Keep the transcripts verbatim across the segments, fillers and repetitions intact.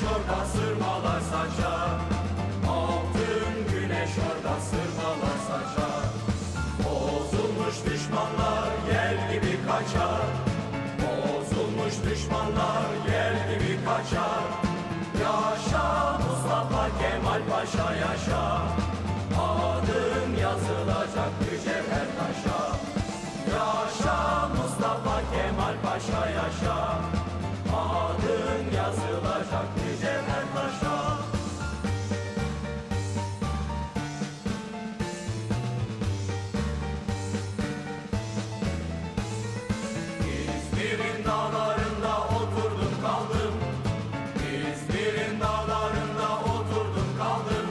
orada sırmalar saçar. Altın güneş orada sırmalar saçar. Bozulmuş düşmanlar yel gibi kaçar. Bozulmuş düşmanlar yel gibi kaçar. Yaşa Mustafa Kemal Paşa yaşa. Adın yazılacak mücevher taşa. Yaşa Mustafa Kemal Paşa yaşa. Adın yazılacak mücevher taşa. İzmir'in dağlarında oturdum kaldım. İzmir'in dağlarında oturdum kaldım.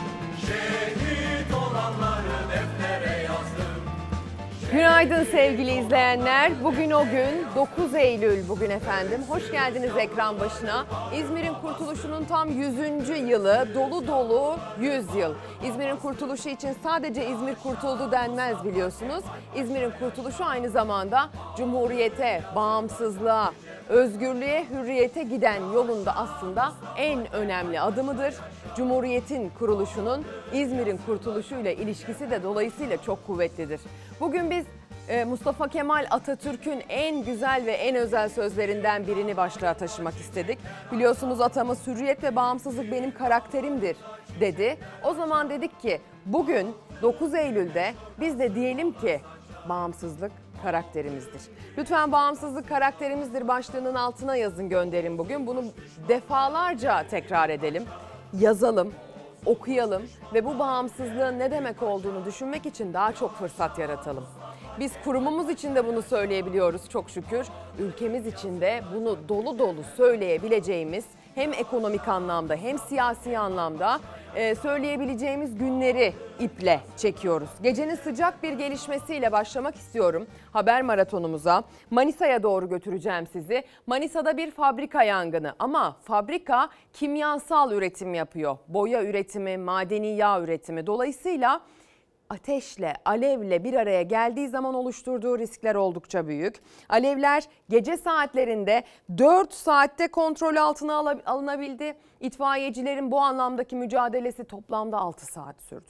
Şehit olanları deftere yazdım. Günaydın sevgili izleyenler. Bugün o gün dokuz Eylül bugün efendim. Hoş geldiniz ekran başına. İzmir'in kurtuluşunun tam yüzüncü yılı, dolu dolu yüz yıl. İzmir'in kurtuluşu için sadece İzmir kurtuldu denmez biliyorsunuz. İzmir'in kurtuluşu aynı zamanda Cumhuriyete, bağımsızlığa, özgürlüğe, hürriyete giden yolunda aslında en önemli adımıdır. Cumhuriyetin kuruluşunun İzmir'in kurtuluşuyla ilişkisi de dolayısıyla çok kuvvetlidir. Bugün biz Mustafa Kemal Atatürk'ün en güzel ve en özel sözlerinden birini başlığa taşımak istedik. Biliyorsunuz atamız hürriyet ve bağımsızlık benim karakterimdir dedi. O zaman dedik ki bugün dokuz Eylül'de biz de diyelim ki bağımsızlık karakterimizdir. Lütfen bağımsızlık karakterimizdir başlığının altına yazın, gönderin bugün. Bunu defalarca tekrar edelim, yazalım, okuyalım ve bu bağımsızlığın ne demek olduğunu düşünmek için daha çok fırsat yaratalım. Biz kurumumuz için de bunu söyleyebiliyoruz çok şükür. Ülkemiz için de bunu dolu dolu söyleyebileceğimiz, hem ekonomik anlamda hem siyasi anlamda söyleyebileceğimiz günleri iple çekiyoruz. Gecenin sıcak bir gelişmesiyle başlamak istiyorum haber maratonumuza. Manisa'ya doğru götüreceğim sizi. Manisa'da bir fabrika yangını, ama fabrika kimyasal üretim yapıyor. Boya üretimi, madeni yağ üretimi. Dolayısıyla ateşle, alevle bir araya geldiği zaman oluşturduğu riskler oldukça büyük. Alevler gece saatlerinde dört saatte kontrol altına alınabildi. İtfaiyecilerin bu anlamdaki mücadelesi toplamda altı saat sürdü.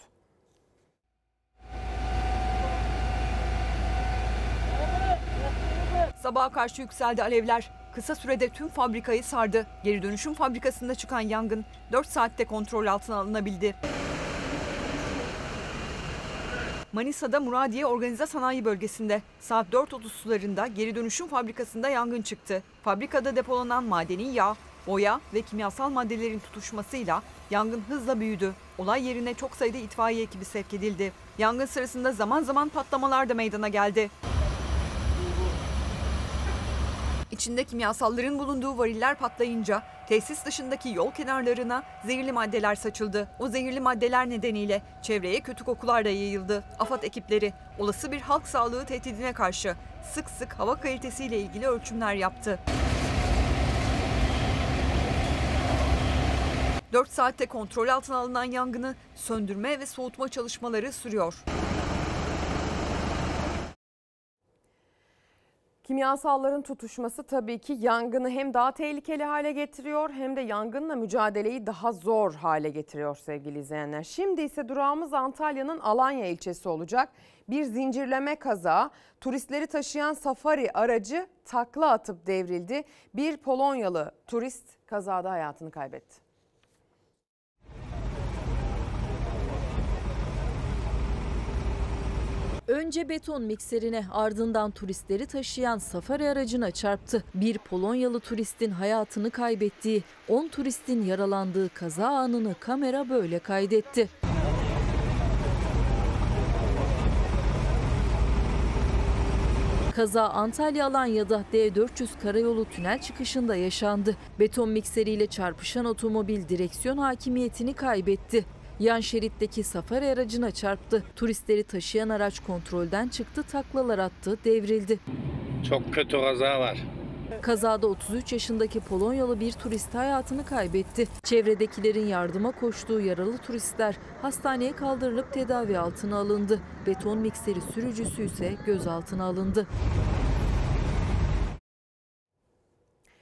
Sabaha karşı yükseldi alevler. Kısa sürede tüm fabrikayı sardı. Geri dönüşüm fabrikasında çıkan yangın dört saatte kontrol altına alınabildi. Manisa'da Muradiye Organize Sanayi Bölgesi'nde saat dört otuz sularında geri dönüşüm fabrikasında yangın çıktı. Fabrikada depolanan madeni yağ, boya ve kimyasal maddelerin tutuşmasıyla yangın hızla büyüdü. Olay yerine çok sayıda itfaiye ekibi sevk edildi. Yangın sırasında zaman zaman patlamalar da meydana geldi. İçinde kimyasalların bulunduğu variller patlayınca tesis dışındaki yol kenarlarına zehirli maddeler saçıldı. O zehirli maddeler nedeniyle çevreye kötü kokular da yayıldı. AFAD ekipleri olası bir halk sağlığı tehdidine karşı sık sık hava kalitesiyle ilgili ölçümler yaptı. dört saatte kontrol altına alınan yangını söndürme ve soğutma çalışmaları sürüyor. Kimyasalların tutuşması tabii ki yangını hem daha tehlikeli hale getiriyor hem de yangınla mücadeleyi daha zor hale getiriyor sevgili izleyenler. Şimdi ise durağımız Antalya'nın Alanya ilçesi olacak. Bir zincirleme kaza, turistleri taşıyan safari aracı takla atıp devrildi. Bir Polonyalı turist kazada hayatını kaybetti. Önce beton mikserine, ardından turistleri taşıyan safari aracına çarptı. Bir Polonyalı turistin hayatını kaybettiği, on turistin yaralandığı kaza anını kamera böyle kaydetti. Kaza Antalya-Alanya'da D dört yüz karayolu tünel çıkışında yaşandı. Beton mikseriyle çarpışan otomobil direksiyon hakimiyetini kaybetti. Yan şeritteki safari aracına çarptı. Turistleri taşıyan araç kontrolden çıktı, taklalar attı, devrildi. Çok kötü kaza var. Kazada otuz üç yaşındaki Polonyalı bir turist hayatını kaybetti. Çevredekilerin yardıma koştuğu yaralı turistler hastaneye kaldırılıp tedavi altına alındı. Beton mikseri sürücüsü ise gözaltına alındı.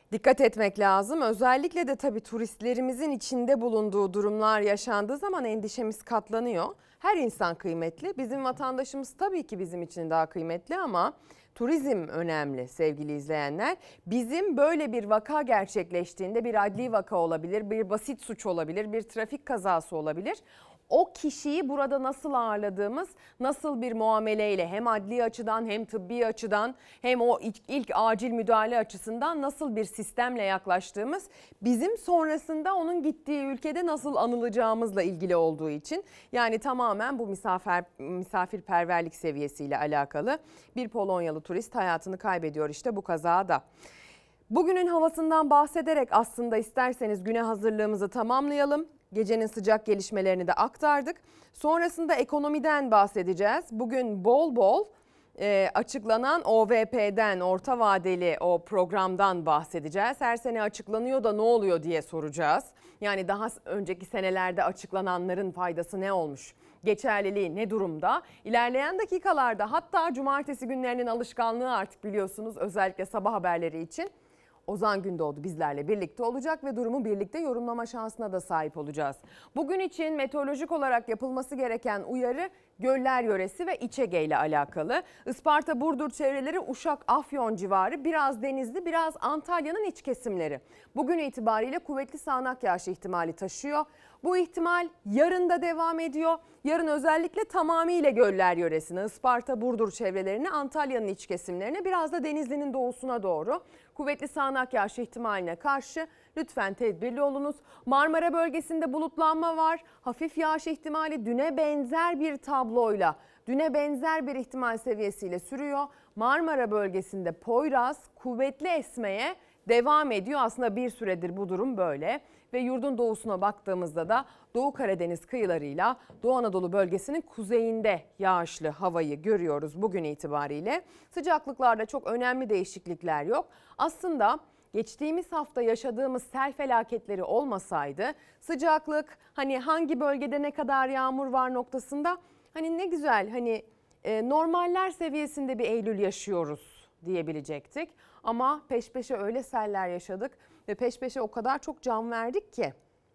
Dikkat etmek lazım. Özellikle de tabii turistlerimizin içinde bulunduğu durumlar yaşandığı zaman endişemiz katlanıyor. Her insan kıymetli. Bizim vatandaşımız tabii ki bizim için daha kıymetli ama turizm önemli sevgili izleyenler. Bizim böyle bir vaka gerçekleştiğinde bir adli vaka olabilir, bir basit suç olabilir, bir trafik kazası olabilir. O kişiyi burada nasıl ağırladığımız, nasıl bir muameleyle hem adli açıdan hem tıbbi açıdan hem o ilk, ilk acil müdahale açısından nasıl bir sistemle yaklaştığımız bizim sonrasında onun gittiği ülkede nasıl anılacağımızla ilgili olduğu için yani tamamen bu misafir, misafirperverlik seviyesiyle alakalı. Bir Polonyalı turist hayatını kaybediyor işte bu kazada. Bugünün havasından bahsederek aslında isterseniz güne hazırlığımızı tamamlayalım. Gecenin sıcak gelişmelerini de aktardık. Sonrasında ekonomiden bahsedeceğiz. Bugün bol bol e, açıklanan O V P'den, orta vadeli o programdan bahsedeceğiz. Her sene açıklanıyor da ne oluyor diye soracağız. Yani daha önceki senelerde açıklananların faydası ne olmuş? Geçerliliği ne durumda? İlerleyen dakikalarda hatta cumartesi günlerinin alışkanlığı artık biliyorsunuz özellikle sabah haberleri için. Ozan Gündoğdu bizlerle birlikte olacak ve durumu birlikte yorumlama şansına da sahip olacağız. Bugün için meteorolojik olarak yapılması gereken uyarı Göller Yöresi ve İç Ege ile alakalı. Isparta, Burdur çevreleri, Uşak, Afyon civarı, biraz Denizli, biraz Antalya'nın iç kesimleri. Bugün itibariyle kuvvetli sağanak yağış ihtimali taşıyor. Bu ihtimal yarın da devam ediyor. Yarın özellikle tamamıyla Göller Yöresi'ne, Isparta, Burdur çevrelerini, Antalya'nın iç kesimlerine, biraz da Denizli'nin doğusuna doğru kuvvetli sağanak yağış ihtimaline karşı lütfen tedbirli olunuz. Marmara bölgesinde bulutlanma var. Hafif yağış ihtimali düne benzer bir tabloyla, düne benzer bir ihtimal seviyesiyle sürüyor. Marmara bölgesinde Poyraz kuvvetli esmeye devam ediyor. Aslında bir süredir bu durum böyle. Ve yurdun doğusuna baktığımızda da Doğu Karadeniz kıyılarıyla Doğu Anadolu bölgesinin kuzeyinde yağışlı havayı görüyoruz bugün itibariyle. Sıcaklıklarda çok önemli değişiklikler yok. Aslında geçtiğimiz hafta yaşadığımız sel felaketleri olmasaydı sıcaklık hani hangi bölgede ne kadar yağmur var noktasında hani ne güzel hani e, normaller seviyesinde bir Eylül yaşıyoruz diyebilecektik. Ama peş peşe öyle seller yaşadık ve peş peşe o kadar çok can verdik ki.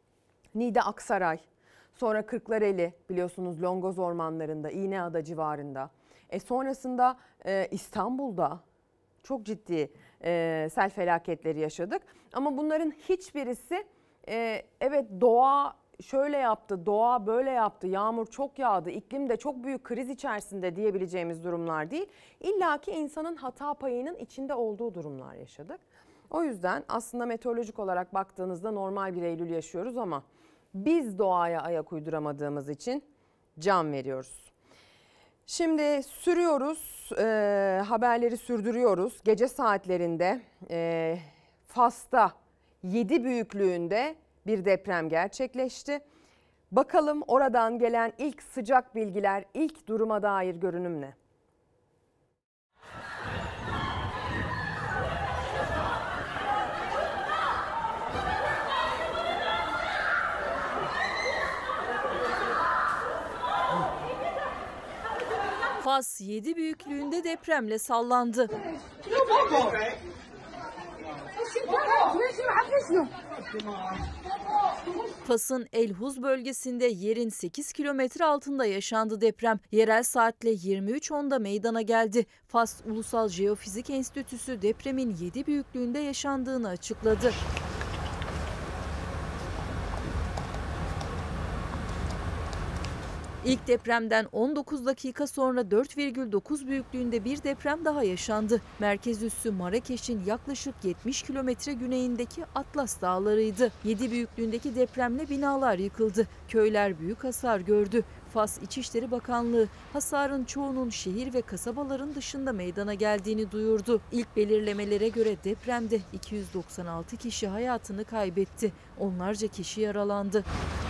Niğde Aksaray, sonra Kırklareli biliyorsunuz Longoz ormanlarında, İğneada civarında. E sonrasında e, İstanbul'da çok ciddi e, sel felaketleri yaşadık. Ama bunların hiçbirisi e, evet doğa şöyle yaptı, doğa böyle yaptı, yağmur çok yağdı, iklim de çok büyük kriz içerisinde diyebileceğimiz durumlar değil. İlla ki insanın hata payının içinde olduğu durumlar yaşadık. O yüzden aslında meteorolojik olarak baktığınızda normal bir Eylül yaşıyoruz ama biz doğaya ayak uyduramadığımız için can veriyoruz. Şimdi sürüyoruz, e, haberleri sürdürüyoruz. Gece saatlerinde e, Fas'ta yedi büyüklüğünde bir deprem gerçekleşti. Bakalım oradan gelen ilk sıcak bilgiler, ilk duruma dair görünüm ne? Fas yedi büyüklüğünde depremle sallandı. Fas'ın El Huz bölgesinde yerin sekiz kilometre altında yaşandı deprem. Yerel saatle yirmi üç onda meydana geldi. Fas Ulusal Jeofizik Enstitüsü depremin yedi büyüklüğünde yaşandığını açıkladı. İlk depremden on dokuz dakika sonra dört virgül dokuz büyüklüğünde bir deprem daha yaşandı. Merkez üssü Marrakeş'in yaklaşık yetmiş kilometre güneyindeki Atlas Dağları'ydı. yedi büyüklüğündeki depremle binalar yıkıldı. Köyler büyük hasar gördü. Fas İçişleri Bakanlığı hasarın çoğunun şehir ve kasabaların dışında meydana geldiğini duyurdu. İlk belirlemelere göre depremde iki yüz doksan altı kişi hayatını kaybetti. Onlarca kişi yaralandı.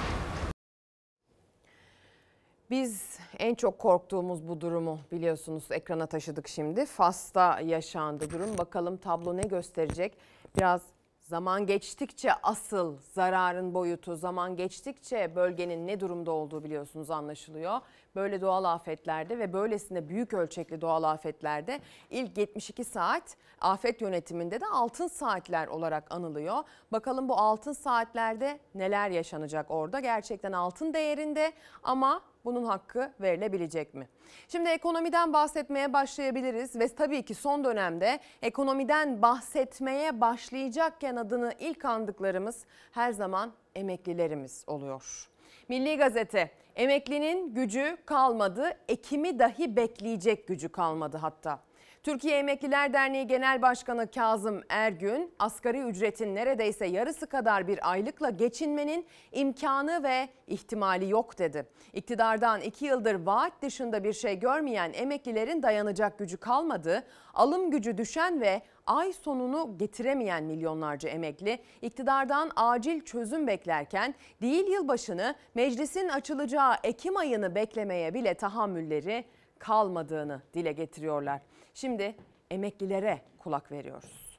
Biz en çok korktuğumuz bu durumu biliyorsunuz ekrana taşıdık şimdi. Fas'ta yaşandı durum. Bakalım tablo ne gösterecek? Biraz zaman geçtikçe asıl zararın boyutu, zaman geçtikçe bölgenin ne durumda olduğu biliyorsunuz anlaşılıyor. Böyle doğal afetlerde ve böylesine büyük ölçekli doğal afetlerde ilk yetmiş iki saat afet yönetiminde de altın saatler olarak anılıyor. Bakalım bu altın saatlerde neler yaşanacak orada? Gerçekten altın değerinde ama bunun hakkı verilebilecek mi? Şimdi ekonomiden bahsetmeye başlayabiliriz ve tabii ki son dönemde ekonomiden bahsetmeye başlayacakken adını ilk andıklarımız her zaman emeklilerimiz oluyor. Milli Gazete, emeklinin gücü kalmadı, ekimi dahi bekleyecek gücü kalmadı hatta. Türkiye Emekliler Derneği Genel Başkanı Kazım Ergün, asgari ücretin neredeyse yarısı kadar bir aylıkla geçinmenin imkanı ve ihtimali yok dedi. İktidardan iki yıldır vaat dışında bir şey görmeyen emeklilerin dayanacak gücü kalmadı, alım gücü düşen ve ay sonunu getiremeyen milyonlarca emekli iktidardan acil çözüm beklerken değil yılbaşını, meclisin açılacağı Ekim ayını beklemeye bile tahammülleri kalmadığını dile getiriyorlar. Şimdi emeklilere kulak veriyoruz.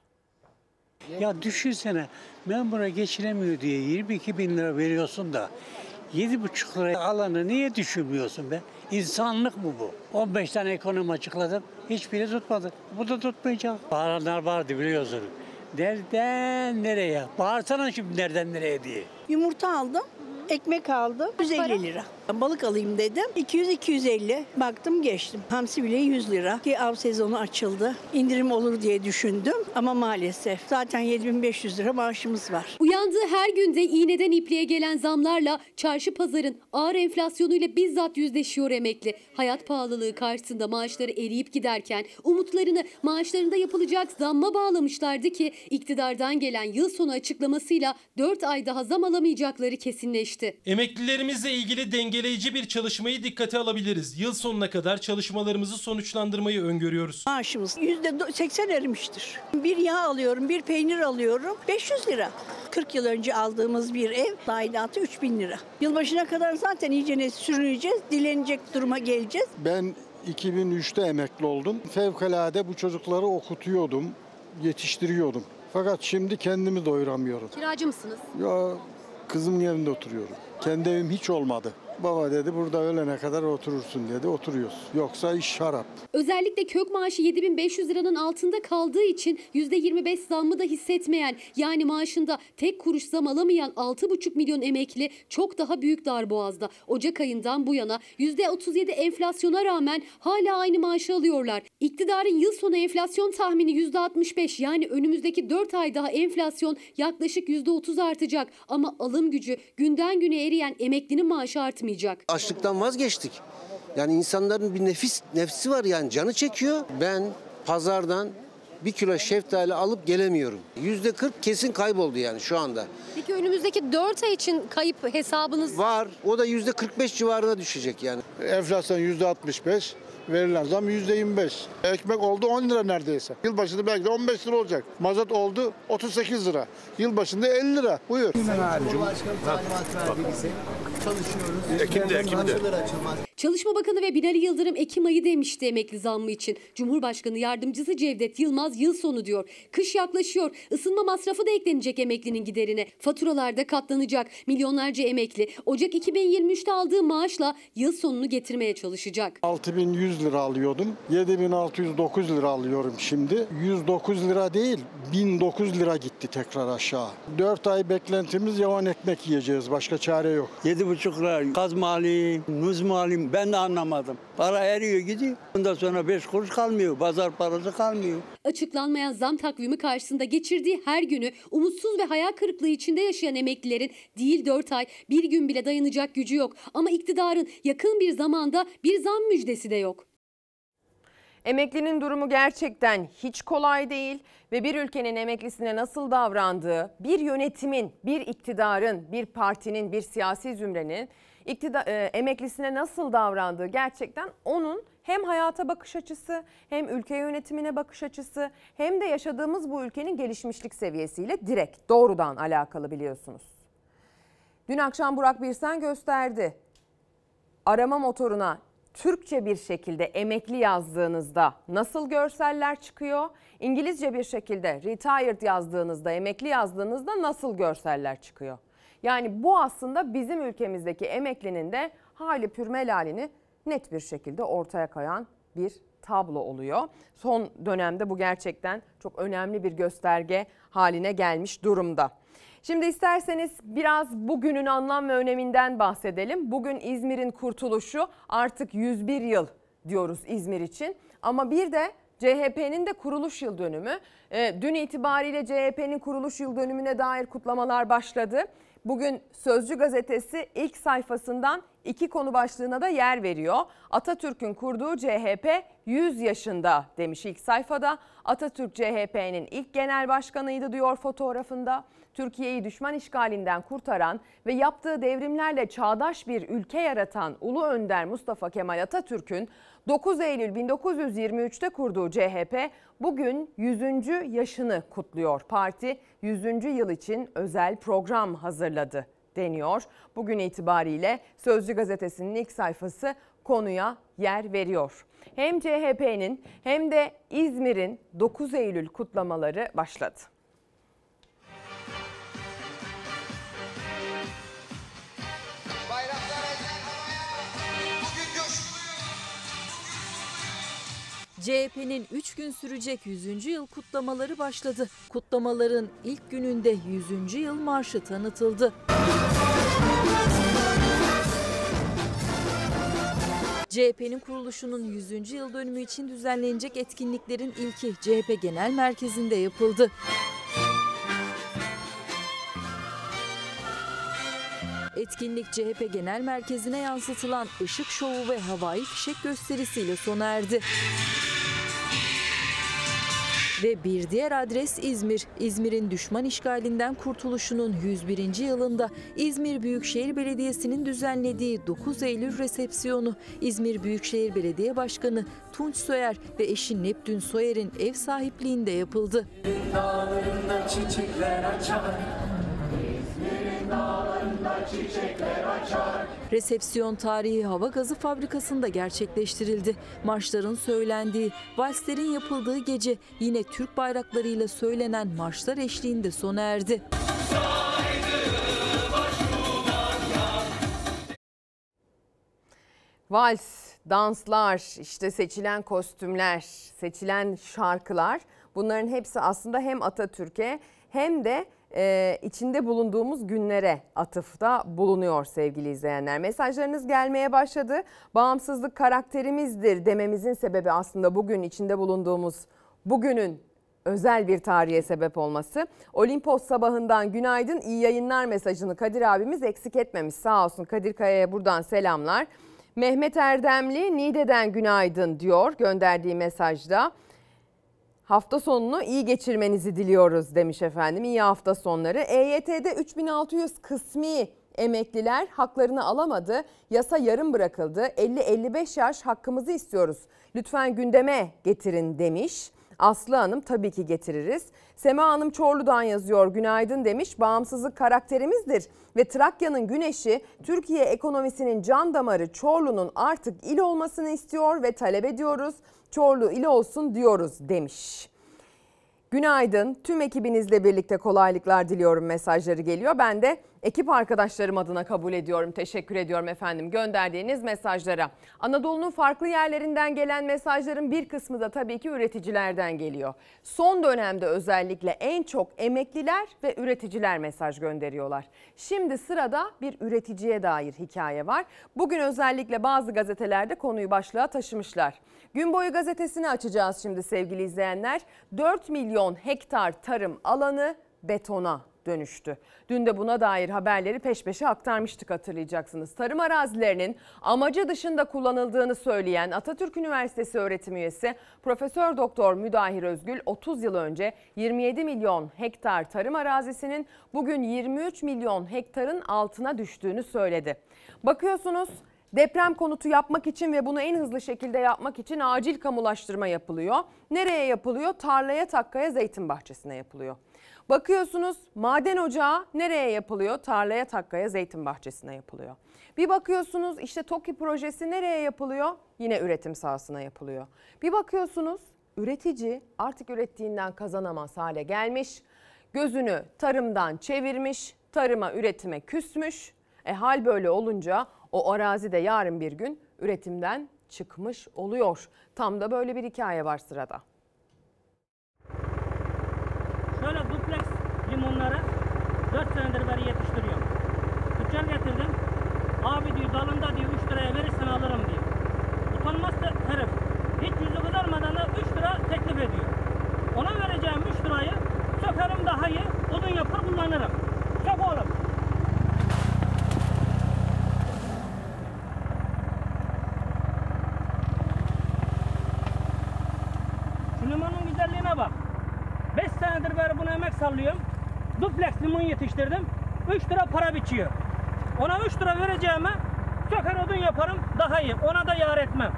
Ya düşünsene, memura geçinemiyor diye yirmi iki bin lira veriyorsun da yedi buçuk liraya alanı niye düşünmüyorsun be? İnsanlık mı bu? on beş tane ekonomi açıkladım, hiçbiri tutmadı. Bu da tutmayacak. Bağıranlar vardı biliyorsun. Nereden nereye? Bağırsana şimdi nereden nereye diye. Yumurta aldım, ekmek aldım, yüz elli lira. Balık alayım dedim, iki yüz iki yüz elli. Baktım geçtim. Hamsi bile yüz lira. Ki av sezonu açıldı. İndirim olur diye düşündüm ama maalesef. Zaten yedi bin beş yüz lira maaşımız var. Uyandığı her günde iğneden ipliğe gelen zamlarla çarşı pazarın ağır enflasyonuyla bizzat yüzleşiyor emekli. Hayat pahalılığı karşısında maaşları eriyip giderken umutlarını maaşlarında yapılacak zamma bağlamışlardı ki iktidardan gelen yıl sonu açıklamasıyla dört ay daha zam alamayacakları kesinleşti. Emeklilerimizle ilgili dengeleyici bir çalışmayı dikkate alabiliriz. Yıl sonuna kadar çalışmalarımızı sonuçlandırmayı öngörüyoruz. Maaşımız yüzde seksen erimiştir. Bir yağ alıyorum, bir peynir alıyorum, beş yüz lira. kırk yıl önce aldığımız bir ev aidatı üç bin lira. Yılbaşına kadar zaten iyice sürüneceğiz, dilenecek duruma geleceğiz. Ben iki bin üçte emekli oldum. Fevkalade bu çocukları okutuyordum, yetiştiriyordum. Fakat şimdi kendimi doyuramıyorum. Kiracı mısınız? Ya kızımın yanında oturuyorum. Kendi evim hiç olmadı. Baba dedi burada ölene kadar oturursun dedi. Oturuyoruz. Yoksa iş şarap. Özellikle kök maaşı yedi bin beş yüz liranın altında kaldığı için yüzde yirmi beş zammı da hissetmeyen, yani maaşında tek kuruş zam alamayan altı buçuk milyon emekli çok daha büyük darboğazda. Ocak ayından bu yana yüzde otuz yedi enflasyona rağmen hala aynı maaşı alıyorlar. İktidarın yıl sonu enflasyon tahmini yüzde altmış beş, yani önümüzdeki dört ay daha enflasyon yaklaşık yüzde otuz artacak. Ama alım gücü günden güne eriyen emeklinin maaşı artmayacak. Açlıktan vazgeçtik. Yani insanların bir nefis nefsi var, yani canı çekiyor. Ben pazardan bir kilo şeftali alıp gelemiyorum. Yüzde kırk kesin kayboldu yani şu anda. Peki önümüzdeki dört ay için kayıp hesabınız var. O da yüzde kırk beş civarına düşecek yani. Enflasyon yüzde altmış beş, verilen zam yüzde yirmi beş. Ekmek oldu on lira neredeyse. Yılbaşında belki de on beş lira olacak. Mazot oldu otuz sekiz lira. Yılbaşında elli lira. Buyur. Cumhurbaşkanı talimat verdi bize. Çalışıyoruz. Ekim'de, Ekim'de. Çalışma Bakanı ve Binali Yıldırım Ekim ayı demişti emekli zammı için. Cumhurbaşkanı Yardımcısı Cevdet Yılmaz yıl sonu diyor. Kış yaklaşıyor. Isınma masrafı da eklenecek emeklinin giderine. Faturalarda katlanacak. Milyonlarca emekli Ocak iki bin yirmi üçte aldığı maaşla yıl sonunu getirmeye çalışacak. altı bin yüz lira alıyordum. yedi bin altı yüz dokuz lira alıyorum şimdi. yüz dokuz lira değil, bin dokuz lira gitti tekrar aşağı. dört ay beklentimiz yavan ekmek yiyeceğiz. Başka çare yok. Yedi buçuk lira gaz mı alayım, muz mu alayım ben de anlamadım. Para eriyor gidiyor. Ondan sonra beş kuruş kalmıyor. Pazar parası kalmıyor. Açıklanmayan zam takvimi karşısında geçirdiği her günü umutsuz ve hayal kırıklığı içinde yaşayan emeklilerin değil dört ay, bir gün bile dayanacak gücü yok. Ama iktidarın yakın bir zamanda bir zam müjdesi de yok. Emeklinin durumu gerçekten hiç kolay değil ve bir ülkenin emeklisine nasıl davrandığı, bir yönetimin, bir iktidarın, bir partinin, bir siyasi zümrenin iktidar, e, emeklisine nasıl davrandığı gerçekten onun hem hayata bakış açısı, hem ülke yönetimine bakış açısı, hem de yaşadığımız bu ülkenin gelişmişlik seviyesiyle direkt doğrudan alakalı biliyorsunuz. Dün akşam Burak Birsen gösterdi. Arama motoruna Türkçe bir şekilde emekli yazdığınızda nasıl görseller çıkıyor? İngilizce bir şekilde retired yazdığınızda, emekli yazdığınızda nasıl görseller çıkıyor? Yani bu aslında bizim ülkemizdeki emeklinin de hali pürmelalini net bir şekilde ortaya koyan bir tablo oluyor. Son dönemde bu gerçekten çok önemli bir gösterge haline gelmiş durumda. Şimdi isterseniz biraz bugünün anlam ve öneminden bahsedelim. Bugün İzmir'in kurtuluşu, artık yüz bir yıl diyoruz İzmir için. Ama bir de C H P'nin de kuruluş yıl dönümü. Dün itibariyle C H P'nin kuruluş yıl dönümüne dair kutlamalar başladı. Bugün Sözcü gazetesi ilk sayfasından iki konu başlığına da yer veriyor. Atatürk'ün kurduğu C H P yüz yaşında demiş ilk sayfada. Atatürk C H P'nin ilk genel başkanıydı diyor fotoğrafında. Türkiye'yi düşman işgalinden kurtaran ve yaptığı devrimlerle çağdaş bir ülke yaratan Ulu Önder Mustafa Kemal Atatürk'ün dokuz Eylül bin dokuz yüz yirmi üç'te kurduğu C H P bugün yüzüncü yaşını kutluyor. Parti yüzüncü yıl için özel program hazırladı deniyor. Bugün itibariyle Sözcü gazetesinin ilk sayfası konuya yer veriyor. Hem C H P'nin hem de İzmir'in dokuz Eylül kutlamaları başladı. C H P'nin üç gün sürecek yüzüncü yıl kutlamaları başladı. Kutlamaların ilk gününde yüzüncü yıl marşı tanıtıldı. C H P'nin kuruluşunun yüzüncü yıl dönümü için düzenlenecek etkinliklerin ilki C H P Genel Merkezi'nde yapıldı. Etkinlik C H P Genel Merkezi'ne yansıtılan ışık şovu ve havai fişek gösterisiyle sona erdi. Ve bir diğer adres İzmir. İzmir'in düşman işgalinden kurtuluşunun yüz birinci yılında İzmir Büyükşehir Belediyesi'nin düzenlediği dokuz Eylül resepsiyonu, İzmir Büyükşehir Belediye Başkanı Tunç Soyer ve eşi Neptün Soyer'in ev sahipliğinde yapıldı. Dağlarında çiçekler açar. Resepsiyon tarihi hava gazı fabrikasında gerçekleştirildi. Marşların söylendiği, valslerin yapıldığı gece yine Türk bayraklarıyla söylenen marşlar eşliğinde sona erdi. Vals, danslar, işte seçilen kostümler, seçilen şarkılar, bunların hepsi aslında hem Atatürk'e hem de Ee, içinde bulunduğumuz günlere atıfta bulunuyor sevgili izleyenler. Mesajlarınız gelmeye başladı. Bağımsızlık karakterimizdir dememizin sebebi aslında bugün içinde bulunduğumuz bugünün özel bir tarihe sebep olması. Olimpos sabahından günaydın, iyi yayınlar mesajını Kadir abimiz eksik etmemiş. Sağ olsun, Kadir Kaya'ya buradan selamlar. Mehmet Erdemli Niğde'den günaydın diyor gönderdiği mesajda. Hafta sonunu iyi geçirmenizi diliyoruz demiş efendim. İyi hafta sonları. E Y T'de üç bin altı yüz kısmi emekliler haklarını alamadı. Yasa yarım bırakıldı. elli elli beş yaş hakkımızı istiyoruz. Lütfen gündeme getirin demiş. Aslı Hanım tabii ki getiririz. Sema Hanım Çorlu'dan yazıyor. Günaydın demiş. Bağımsızlık karakterimizdir ve Trakya'nın güneşi, Türkiye ekonomisinin can damarı Çorlu'nun artık il olmasını istiyor ve talep ediyoruz. Çorlu il olsun diyoruz demiş. Günaydın, tüm ekibinizle birlikte kolaylıklar diliyorum mesajları geliyor. Ben de ekip arkadaşlarım adına kabul ediyorum. Teşekkür ediyorum efendim gönderdiğiniz mesajlara. Anadolu'nun farklı yerlerinden gelen mesajların bir kısmı da tabii ki üreticilerden geliyor. Son dönemde özellikle en çok emekliler ve üreticiler mesaj gönderiyorlar. Şimdi sırada bir üreticiye dair hikaye var. Bugün özellikle bazı gazetelerde konuyu başlığa taşımışlar. Gün boyu gazetesini açacağız şimdi sevgili izleyenler. dört milyon hektar tarım alanı betona dönüştü. Dün de buna dair haberleri peş peşe aktarmıştık, hatırlayacaksınız. Tarım arazilerinin amacı dışında kullanıldığını söyleyen Atatürk Üniversitesi öğretim üyesi Profesör Doktor Müdahir Özgül otuz yıl önce yirmi yedi milyon hektar tarım arazisinin bugün yirmi üç milyon hektarın altına düştüğünü söyledi. Bakıyorsunuz, deprem konutu yapmak için ve bunu en hızlı şekilde yapmak için acil kamulaştırma yapılıyor. Nereye yapılıyor? Tarlaya, takkaya, zeytin bahçesine yapılıyor. Bakıyorsunuz maden ocağı nereye yapılıyor? Tarlaya takkaya zeytin bahçesine yapılıyor. Bir bakıyorsunuz işte TOKİ projesi nereye yapılıyor? Yine üretim sahasına yapılıyor. Bir bakıyorsunuz üretici artık ürettiğinden kazanamaz hale gelmiş. Gözünü tarımdan çevirmiş, tarıma üretime küsmüş. E hal böyle olunca o arazi de yarın bir gün üretimden çıkmış oluyor. Tam da böyle bir hikaye var sırada. Şöyle dupleks limonları dört senedir beri yetiştiriyorum. Tüccar getirdim. Abi diyor dalında diyor üç liraya verirsen alırım diyor. Utanmaz da herif. Hiç yüzü kızarmadan da üç lira teklif ediyor. Ona vereceğim üç lirayı sökerim daha iyi odun yapar kullanırım. Sök oğlum. Şu limonun güzelliğine bak. beş senedir beri buna emek sallıyorum. Dupleks limon yetiştirdim. üç lira para biçiyor. Ona üç lira vereceğime söker odun yaparım daha iyi. Ona da yar etmem.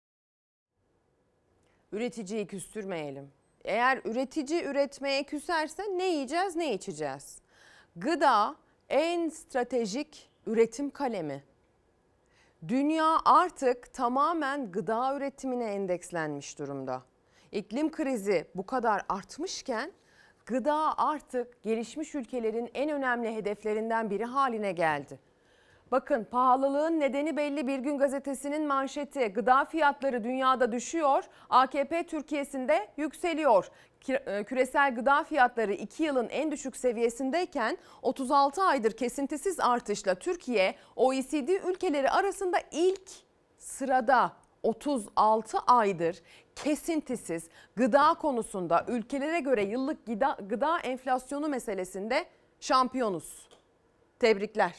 Üreticiyi küstürmeyelim. Eğer üretici üretmeye küserse ne yiyeceğiz, ne içeceğiz? Gıda en stratejik üretim kalemi. Dünya artık tamamen gıda üretimine endekslenmiş durumda. İklim krizi bu kadar artmışken gıda artık gelişmiş ülkelerin en önemli hedeflerinden biri haline geldi. Bakın pahalılığın nedeni belli. Bir Gün Gazetesi'nin manşeti: gıda fiyatları dünyada düşüyor, A K P Türkiye'sinde yükseliyor. Küresel gıda fiyatları iki yılın en düşük seviyesindeyken otuz altı aydır kesintisiz artışla Türkiye O E C D ülkeleri arasında ilk sırada. otuz altı aydır kesintisiz gıda konusunda ülkelere göre yıllık gıda, gıda enflasyonu meselesinde şampiyonuz. Tebrikler.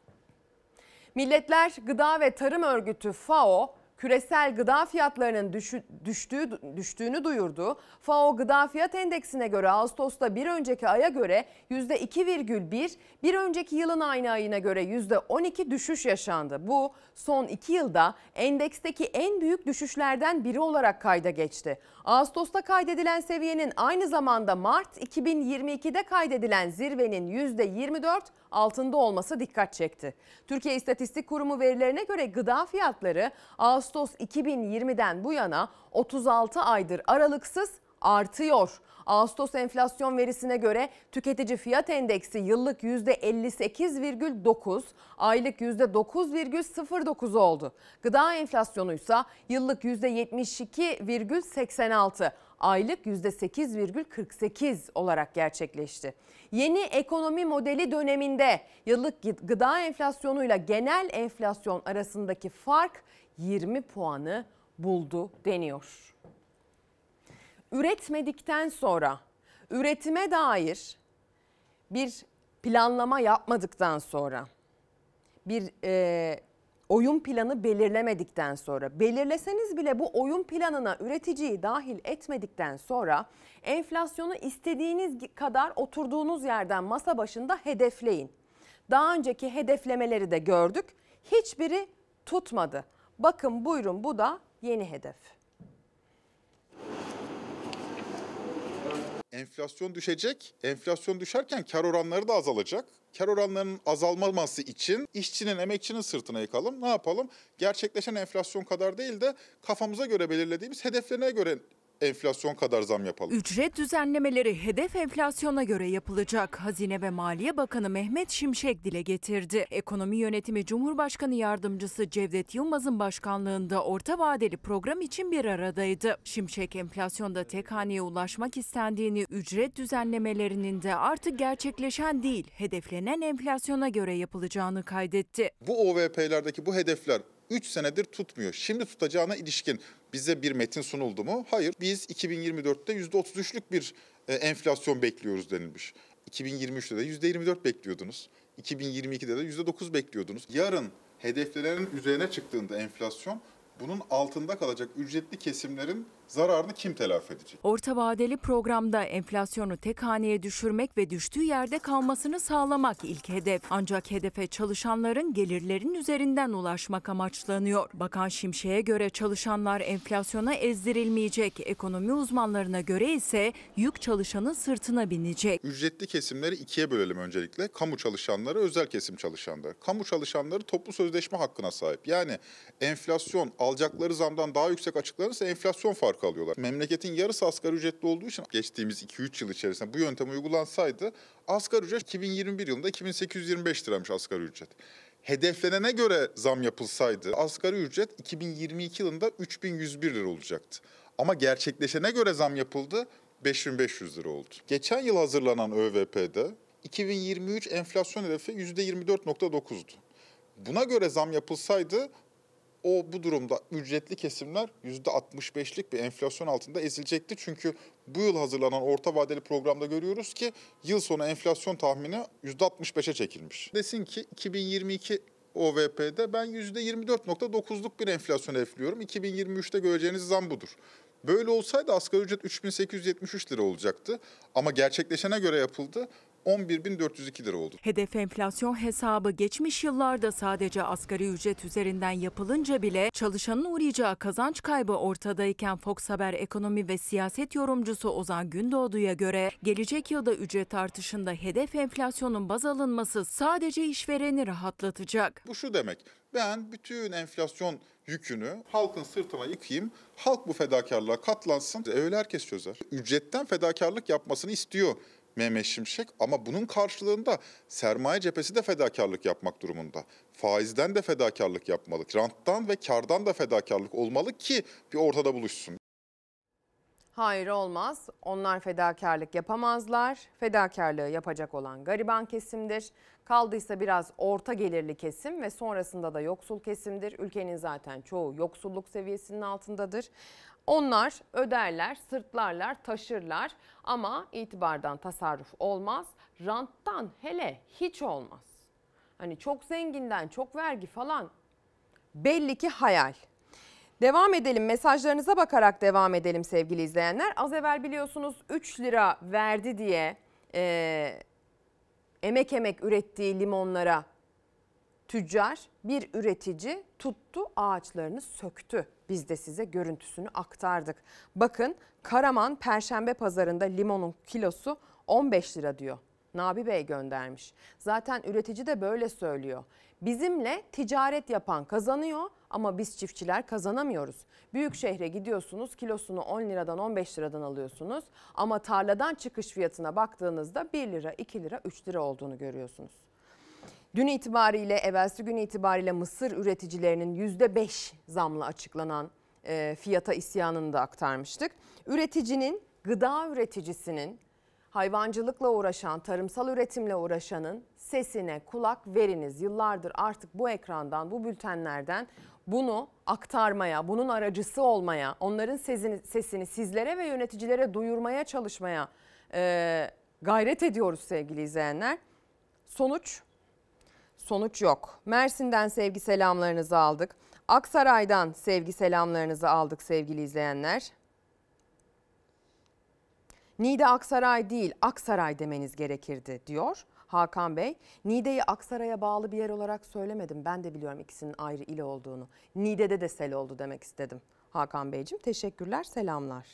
Milletler Gıda ve Tarım Örgütü F A O küresel gıda fiyatlarının düşü, düştüğü, düştüğünü duyurdu. F A O Gıda Fiyat Endeksine göre Ağustos'ta bir önceki aya göre yüzde iki virgül bir, bir önceki yılın aynı ayına göre yüzde on iki düşüş yaşandı. Bu son iki yılda endeksteki en büyük düşüşlerden biri olarak kayda geçti. Ağustos'ta kaydedilen seviyenin aynı zamanda Mart iki bin yirmi ikide kaydedilen zirvenin yüzde yirmi dört altında olması dikkat çekti. Türkiye İstatistik Kurumu verilerine göre gıda fiyatları Ağustos iki bin yirmiden bu yana otuz altı aydır aralıksız artıyor. Ağustos enflasyon verisine göre tüketici fiyat endeksi yıllık yüzde elli sekiz virgül dokuz, aylık yüzde dokuz virgül sıfır dokuz oldu. Gıda enflasyonu ise yıllık yüzde yetmiş iki virgül seksen altı, aylık yüzde sekiz virgül kırk sekiz olarak gerçekleşti. Yeni ekonomi modeli döneminde yıllık gıda enflasyonuyla genel enflasyon arasındaki fark yirmi puanı buldu deniyor. Üretmedikten sonra, üretime dair bir planlama yapmadıktan sonra, bir e, oyun planı belirlemedikten sonra, belirleseniz bile bu oyun planına üreticiyi dahil etmedikten sonra enflasyonu istediğiniz kadar oturduğunuz yerden masa başında hedefleyin. Daha önceki hedeflemeleri de gördük, hiçbiri tutmadı. Bakın buyurun, bu da yeni hedef. Enflasyon düşecek. Enflasyon düşerken kar oranları da azalacak. Kar oranlarının azalmaması için işçinin, emekçinin sırtına yıkalım. Ne yapalım? Gerçekleşen enflasyon kadar değil de kafamıza göre belirlediğimiz hedeflerine göre enflasyon kadar zam yapalım. Ücret düzenlemeleri hedef enflasyona göre yapılacak. Hazine ve Maliye Bakanı Mehmet Şimşek dile getirdi. Ekonomi Yönetimi Cumhurbaşkanı Yardımcısı Cevdet Yılmaz'ın başkanlığında orta vadeli program için bir aradaydı. Şimşek enflasyonda tek haneye ulaşmak istendiğini, ücret düzenlemelerinin de artık gerçekleşen değil, hedeflenen enflasyona göre yapılacağını kaydetti. Bu O V P'lerdeki bu hedefler üç senedir tutmuyor. Şimdi tutacağına ilişkin bize bir metin sunuldu mu? Hayır. Biz iki bin yirmi dörtte yüzde otuz üçlük bir enflasyon bekliyoruz denilmiş. iki bin yirmi üçte de yüzde yirmi dört bekliyordunuz. iki bin yirmi ikide de yüzde dokuz bekliyordunuz. Yarın hedeflerin üzerine çıktığında enflasyon, bunun altında kalacak ücretli kesimlerin zararını kim telafi edecek? Orta vadeli programda enflasyonu tek haneye düşürmek ve düştüğü yerde kalmasını sağlamak ilk hedef. Ancak hedefe çalışanların gelirlerin üzerinden ulaşmak amaçlanıyor. Bakan Şimşek'e göre çalışanlar enflasyona ezdirilmeyecek. Ekonomi uzmanlarına göre ise yük çalışanın sırtına binecek. Ücretli kesimleri ikiye bölelim öncelikle. Kamu çalışanları, özel kesim çalışanları. Kamu çalışanları toplu sözleşme hakkına sahip. Yani enflasyon alacakları zamdan daha yüksek açıklanırsa enflasyon farkı alıyorlar. Memleketin yarısı asgari ücretli olduğu için geçtiğimiz iki üç yıl içerisinde bu yöntem uygulansaydı asgari ücret iki bin yirmi bir yılında iki bin sekiz yüz yirmi beş liraymış asgari ücret. Hedeflenene göre zam yapılsaydı asgari ücret iki bin yirmi iki yılında üç bin yüz bir lira olacaktı. Ama gerçekleşene göre zam yapıldı, beş bin beş yüz lira oldu. Geçen yıl hazırlanan ÖVP'de iki bin yirmi üç enflasyon hedefi yüzde yirmi dört nokta dokuzdu. Buna göre zam yapılsaydı o bu durumda ücretli kesimler yüzde altmış beşlik bir enflasyon altında ezilecekti. Çünkü bu yıl hazırlanan orta vadeli programda görüyoruz ki yıl sonu enflasyon tahmini yüzde altmış beşe çekilmiş. Desin ki iki bin yirmi iki O V P'de ben yüzde yirmi dört nokta dokuzluk bir enflasyon hedefliyorum. iki bin yirmi üçte göreceğiniz zam budur. Böyle olsaydı asgari ücret üç bin sekiz yüz yetmiş üç lira olacaktı. Ama gerçekleşene göre yapıldı. on bir bin dört yüz iki lira oldu. Hedef enflasyon hesabı geçmiş yıllarda sadece asgari ücret üzerinden yapılınca bile çalışanın uğrayacağı kazanç kaybı ortadayken Fox Haber ekonomi ve siyaset yorumcusu Ozan Gündoğdu'ya göre gelecek yılda ücret artışında hedef enflasyonun baz alınması sadece işvereni rahatlatacak. Bu şu demek, ben bütün enflasyon yükünü halkın sırtına yıkayım, halk bu fedakarlığa katlansın, öyle herkes çözer. Ücretten fedakarlık yapmasını istiyor Mehmet Şimşek ama bunun karşılığında sermaye cephesi de fedakarlık yapmak durumunda. Faizden de fedakarlık yapmalı, ranttan ve kardan da fedakarlık olmalı ki bir ortada buluşsun. Hayır, olmaz. Onlar fedakarlık yapamazlar. Fedakarlığı yapacak olan gariban kesimdir. Kaldıysa biraz orta gelirli kesim ve sonrasında da yoksul kesimdir. Ülkenin zaten çoğu yoksulluk seviyesinin altındadır. Onlar öderler, sırtlarlar, taşırlar ama itibardan tasarruf olmaz. Ranttan hele hiç olmaz. Hani çok zenginden çok vergi falan belli ki hayal. Devam edelim, mesajlarınıza bakarak devam edelim sevgili izleyenler. Az evvel biliyorsunuz üç lira verdi diye e, emek emek ürettiği limonlara tüccar bir üretici tuttu, ağaçlarını söktü. Biz de size görüntüsünü aktardık. Bakın Karaman Perşembe Pazarı'nda limonun kilosu on beş lira diyor. Nabi Bey göndermiş. Zaten üretici de böyle söylüyor. Bizimle ticaret yapan kazanıyor ama biz çiftçiler kazanamıyoruz. Büyük şehre gidiyorsunuz, kilosunu on liradan on beş liradan alıyorsunuz ama tarladan çıkış fiyatına baktığınızda bir lira, iki lira, üç lira olduğunu görüyorsunuz. Dün itibariyle, evvelsi gün itibariyle mısır üreticilerinin yüzde beş zamla açıklanan e, fiyata isyanını da aktarmıştık. Üreticinin, gıda üreticisinin, hayvancılıkla uğraşan, tarımsal üretimle uğraşanın sesine kulak veriniz. Yıllardır artık bu ekrandan, bu bültenlerden bunu aktarmaya, bunun aracısı olmaya, onların sesini, sesini sizlere ve yöneticilere duyurmaya çalışmaya e, gayret ediyoruz sevgili izleyenler. Sonuç? Sonuç yok. Mersin'den sevgi selamlarınızı aldık. Aksaray'dan sevgi selamlarınızı aldık sevgili izleyenler. Niğde Aksaray değil, Aksaray demeniz gerekirdi diyor Hakan Bey. Niğde'yi Aksaray'a bağlı bir yer olarak söylemedim. Ben de biliyorum ikisinin ayrı il olduğunu. Niğde'de de sel oldu demek istedim Hakan Beyciğim. Teşekkürler, selamlar.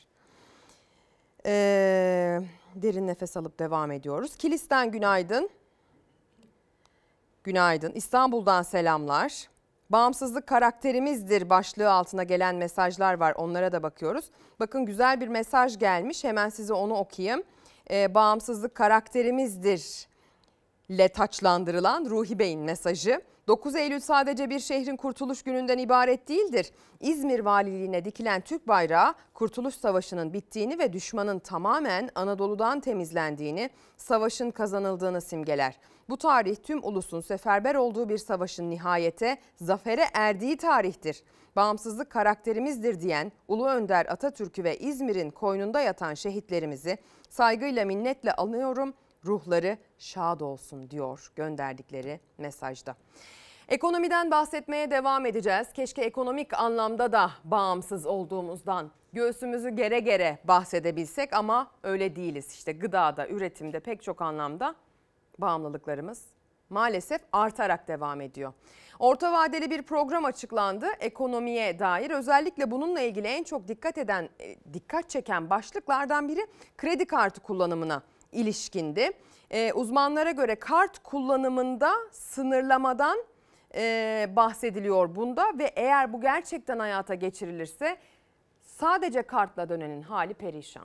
Ee, derin nefes alıp devam ediyoruz. Kilis'ten günaydın. Günaydın. İstanbul'dan selamlar. Bağımsızlık karakterimizdir başlığı altına gelen mesajlar var. Onlara da bakıyoruz. Bakın güzel bir mesaj gelmiş. Hemen size onu okuyayım. Ee, bağımsızlık karakterimizdir ile taçlandırılan Ruhi Bey'in mesajı. dokuz Eylül sadece bir şehrin kurtuluş gününden ibaret değildir. İzmir Valiliğine dikilen Türk bayrağı Kurtuluş Savaşı'nın bittiğini ve düşmanın tamamen Anadolu'dan temizlendiğini, savaşın kazanıldığını simgeler. Bu tarih tüm ulusun seferber olduğu bir savaşın nihayete, zafere erdiği tarihtir. Bağımsızlık karakterimizdir diyen Ulu Önder Atatürk'ü ve İzmir'in koynunda yatan şehitlerimizi saygıyla minnetle anıyorum. Ruhları şad olsun diyor gönderdikleri mesajda. Ekonomiden bahsetmeye devam edeceğiz. Keşke ekonomik anlamda da bağımsız olduğumuzdan göğsümüzü gere gere bahsedebilsek ama öyle değiliz. İşte gıdada, üretimde pek çok anlamda bağımlılıklarımız maalesef artarak devam ediyor. Orta vadeli bir program açıklandı ekonomiye dair. Özellikle bununla ilgili en çok dikkat eden, dikkat çeken başlıklardan biri kredi kartı kullanımına ilişkindi. Ee, uzmanlara göre kart kullanımında sınırlamadan e, bahsediliyor bunda ve eğer bu gerçekten hayata geçirilirse sadece kartla dönenin hali perişan.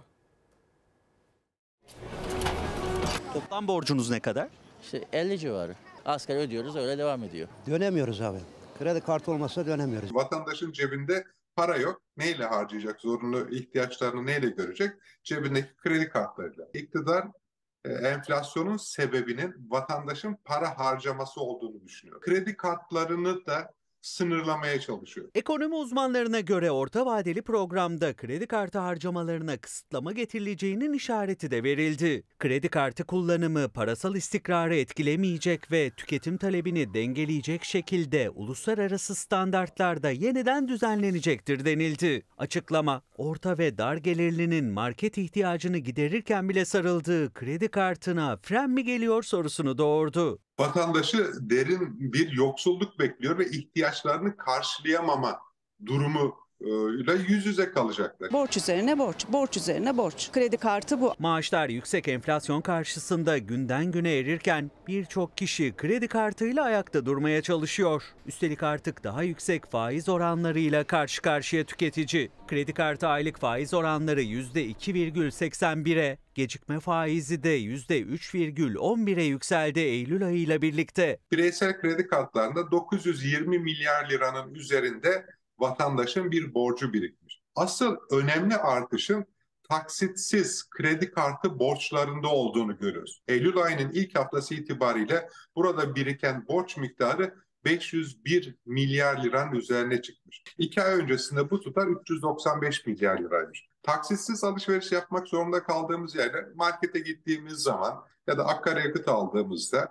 Toplam borcunuz ne kadar? İşte elli civarı. Asgari ödüyoruz, öyle devam ediyor. Dönemiyoruz abi. Kredi kartı olmazsa dönemiyoruz. Vatandaşın cebinde para yok. Neyle harcayacak? Zorunlu ihtiyaçlarını neyle görecek? Cebindeki kredi kartlarıyla. İktidar enflasyonun sebebinin vatandaşın para harcaması olduğunu düşünüyor. Kredi kartlarını da sınırlamaya çalışıyor. Ekonomi uzmanlarına göre orta vadeli programda kredi kartı harcamalarına kısıtlama getirileceğinin işareti de verildi. Kredi kartı kullanımı parasal istikrarı etkilemeyecek ve tüketim talebini dengeleyecek şekilde uluslararası standartlarda yeniden düzenlenecektir denildi. Açıklama, orta ve dar gelirlinin market ihtiyacını giderirken bile sarıldığı kredi kartına fren mi geliyor sorusunu doğurdu. Vatandaşı derin bir yoksulluk bekliyor ve ihtiyaçlarını karşılayamama durumuyla yüz yüze kalacaklar. Borç üzerine borç, borç üzerine borç. Kredi kartı bu. Maaşlar yüksek enflasyon karşısında günden güne erirken birçok kişi kredi kartıyla ayakta durmaya çalışıyor. Üstelik artık daha yüksek faiz oranlarıyla karşı karşıya tüketici. Kredi kartı aylık faiz oranları yüzde iki virgül seksen bire, gecikme faizi de yüzde üç virgül on bire yükseldi Eylül ayıyla birlikte. Bireysel kredi kartlarında dokuz yüz yirmi milyar liranın üzerinde vatandaşın bir borcu birikmiş. Asıl önemli artışın taksitsiz kredi kartı borçlarında olduğunu görüyoruz. Eylül ayının ilk haftası itibariyle burada biriken borç miktarı beş yüz bir milyar liranın üzerine çıkmış. İki ay öncesinde bu tutar üç yüz doksan beş milyar liraymış. Taksitsiz alışveriş yapmak zorunda kaldığımız yerde markete gittiğimiz zaman ya da akaryakıt aldığımızda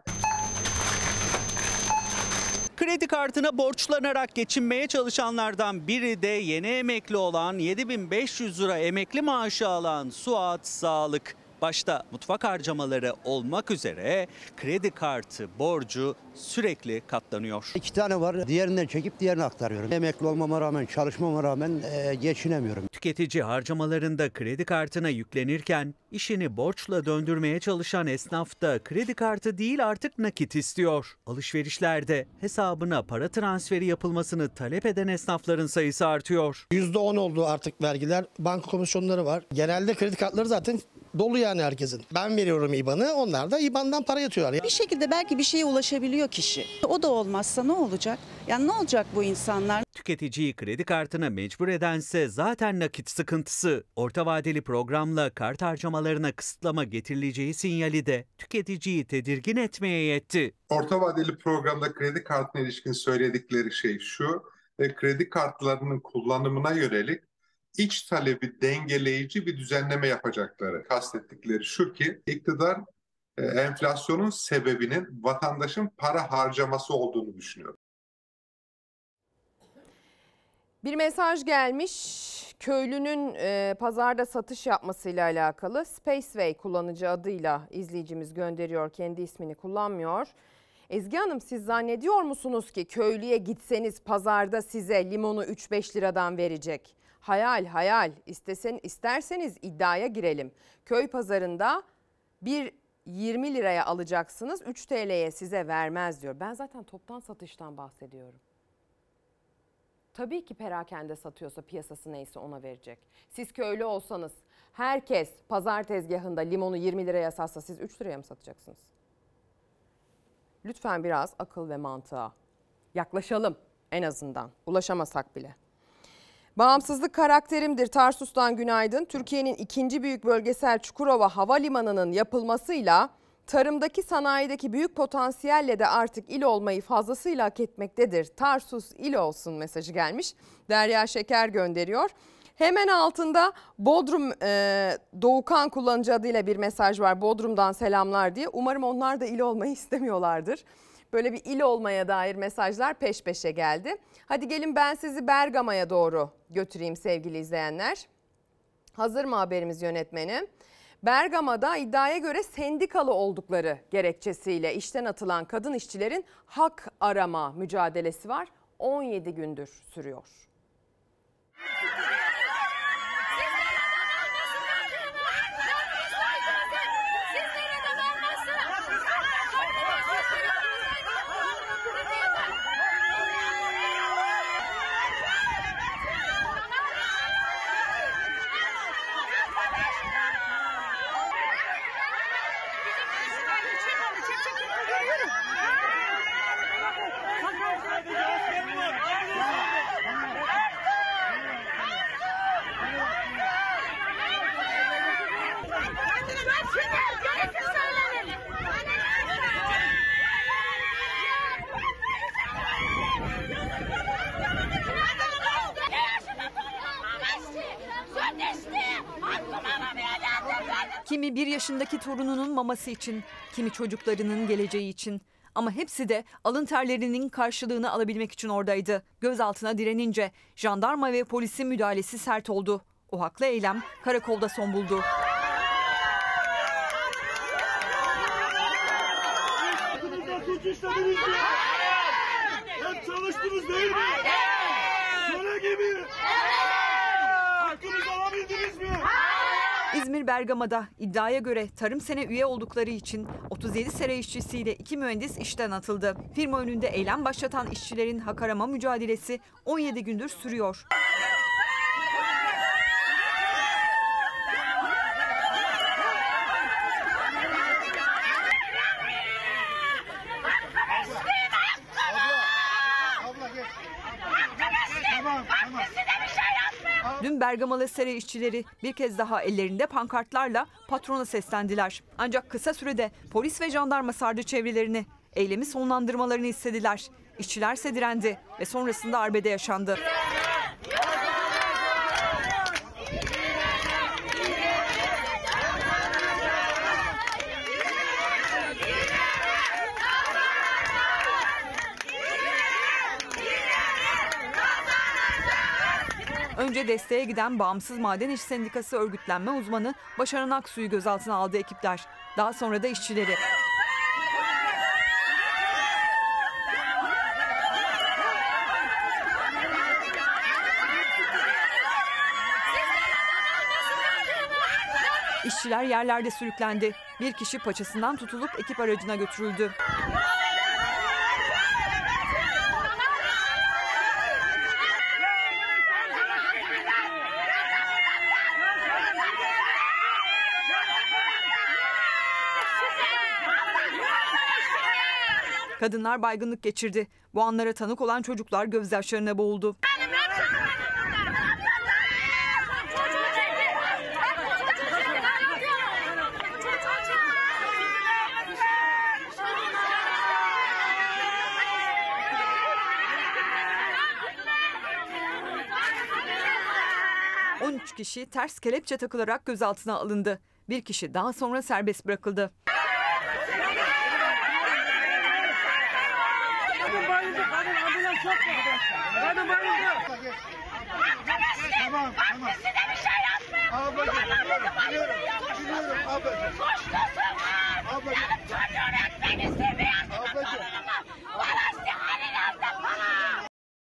Kredi kartına borçlanarak geçinmeye çalışanlardan biri de yeni emekli olan yedi bin beş yüz lira emekli maaşı alan Suat Sağlık. Başta mutfak harcamaları olmak üzere kredi kartı borcu sürekli katlanıyor. İki tane var. Diğerinden çekip diğerine aktarıyorum. Emekli olmama rağmen, çalışmama rağmen e, geçinemiyorum. Tüketici harcamalarında kredi kartına yüklenirken işini borçla döndürmeye çalışan esnaf da kredi kartı değil artık nakit istiyor. Alışverişlerde hesabına para transferi yapılmasını talep eden esnafların sayısı artıyor. yüzde on oldu artık vergiler. Banka komisyonları var. Genelde kredi kartları zaten dolu yani herkesin. Ben veriyorum İ B A N'ı, onlar da İ B A N'dan para yatıyorlar. Bir şekilde belki bir şeye ulaşabiliyor kişi. O da olmazsa ne olacak? Yani ne olacak bu insanlar? Tüketiciyi kredi kartına mecbur edense zaten nakit sıkıntısı. Orta vadeli programla kart harcamalarına kısıtlama getirileceği sinyali de tüketiciyi tedirgin etmeye yetti. Orta vadeli programda kredi kartına ilişkin söyledikleri şey şu, e, kredi kartlarının kullanımına yönelik iç talebi dengeleyici bir düzenleme yapacakları. Kastettikleri şu ki iktidar e, enflasyonun sebebinin vatandaşın para harcaması olduğunu düşünüyor. Bir mesaj gelmiş. Köylünün e, pazarda satış yapmasıyla alakalı Spaceway kullanıcı adıyla izleyicimiz gönderiyor. Kendi ismini kullanmıyor. Ezgi Hanım, siz zannediyor musunuz ki köylüye gitseniz pazarda size limonu üç beş liradan verecek? Hayal hayal. İstesen, isterseniz iddiaya girelim. Köy pazarında bir yirmi liraya alacaksınız, üç T L'ye size vermez diyor. Ben zaten toptan satıştan bahsediyorum. Tabii ki perakende satıyorsa piyasası neyse ona verecek. Siz köylü olsanız herkes pazar tezgahında limonu yirmi liraya satsa siz üç liraya mı satacaksınız? Lütfen biraz akıl ve mantığa yaklaşalım en azından, ulaşamasak bile. Bağımsızlık karakterimdir. Tarsus'tan günaydın. Türkiye'nin ikinci büyük bölgesel Çukurova Havalimanı'nın yapılmasıyla tarımdaki sanayideki büyük potansiyelle de artık il olmayı fazlasıyla hak etmektedir. Tarsus il olsun mesajı gelmiş. Derya Şeker gönderiyor. Hemen altında Bodrum e, Doğukan kullanıcı adıyla bir mesaj var. Bodrum'dan selamlar diye. Umarım onlar da il olmayı istemiyorlardır. Böyle bir il olmaya dair mesajlar peş peşe geldi. Hadi gelin ben sizi Bergama'ya doğru götüreyim sevgili izleyenler. Hazır mı haberimiz yönetmenim? Bergama'da iddiaya göre sendikalı oldukları gerekçesiyle işten atılan kadın işçilerin hak arama mücadelesi var. on yedi gündür sürüyor. Kimi bir yaşındaki torununun maması için, kimi çocuklarının geleceği için. Ama hepsi de alın terlerinin karşılığını alabilmek için oradaydı. Gözaltına direnince jandarma ve polisin müdahalesi sert oldu. O haklı eylem karakolda son buldu. Hep çalıştınız değil mi? Böyle gibi. Hakkınızı alabildiniz mi? İzmir Bergama'da iddiaya göre tarım sene üye oldukları için otuz yedi sera işçisiyle iki mühendis işten atıldı. Firma önünde eylem başlatan işçilerin hak arama mücadelesi on yedi gündür sürüyor. Dün Bergamalı sera işçileri bir kez daha ellerinde pankartlarla patrona seslendiler. Ancak kısa sürede polis ve jandarma sardı çevrelerini. Eylemi sonlandırmalarını istediler. İşçilerse direndi ve sonrasında arbede yaşandı. Önce desteğe giden Bağımsız Maden İş Sendikası örgütlenme uzmanı Başaran Aksu'yu gözaltına aldı ekipler. Daha sonra da işçileri. İşçiler yerlerde sürüklendi. Bir kişi paçasından tutulup ekip aracına götürüldü. Kadınlar baygınlık geçirdi. Bu anlara tanık olan çocuklar gözyaşlarına boğuldu. on üç kişi ters kelepçe takılarak gözaltına alındı. Bir kişi daha sonra serbest bırakıldı. Kadın bayıldı. Tamam, tamam. Size bir şey yapmıyor. Ablacığım, biliyorum, biliyorum ablacığım. Suçlusunuz. Ablacığım. Benim çocuğum etmek istemiyorsun. Ablacığım. Bana istihane lazım bana.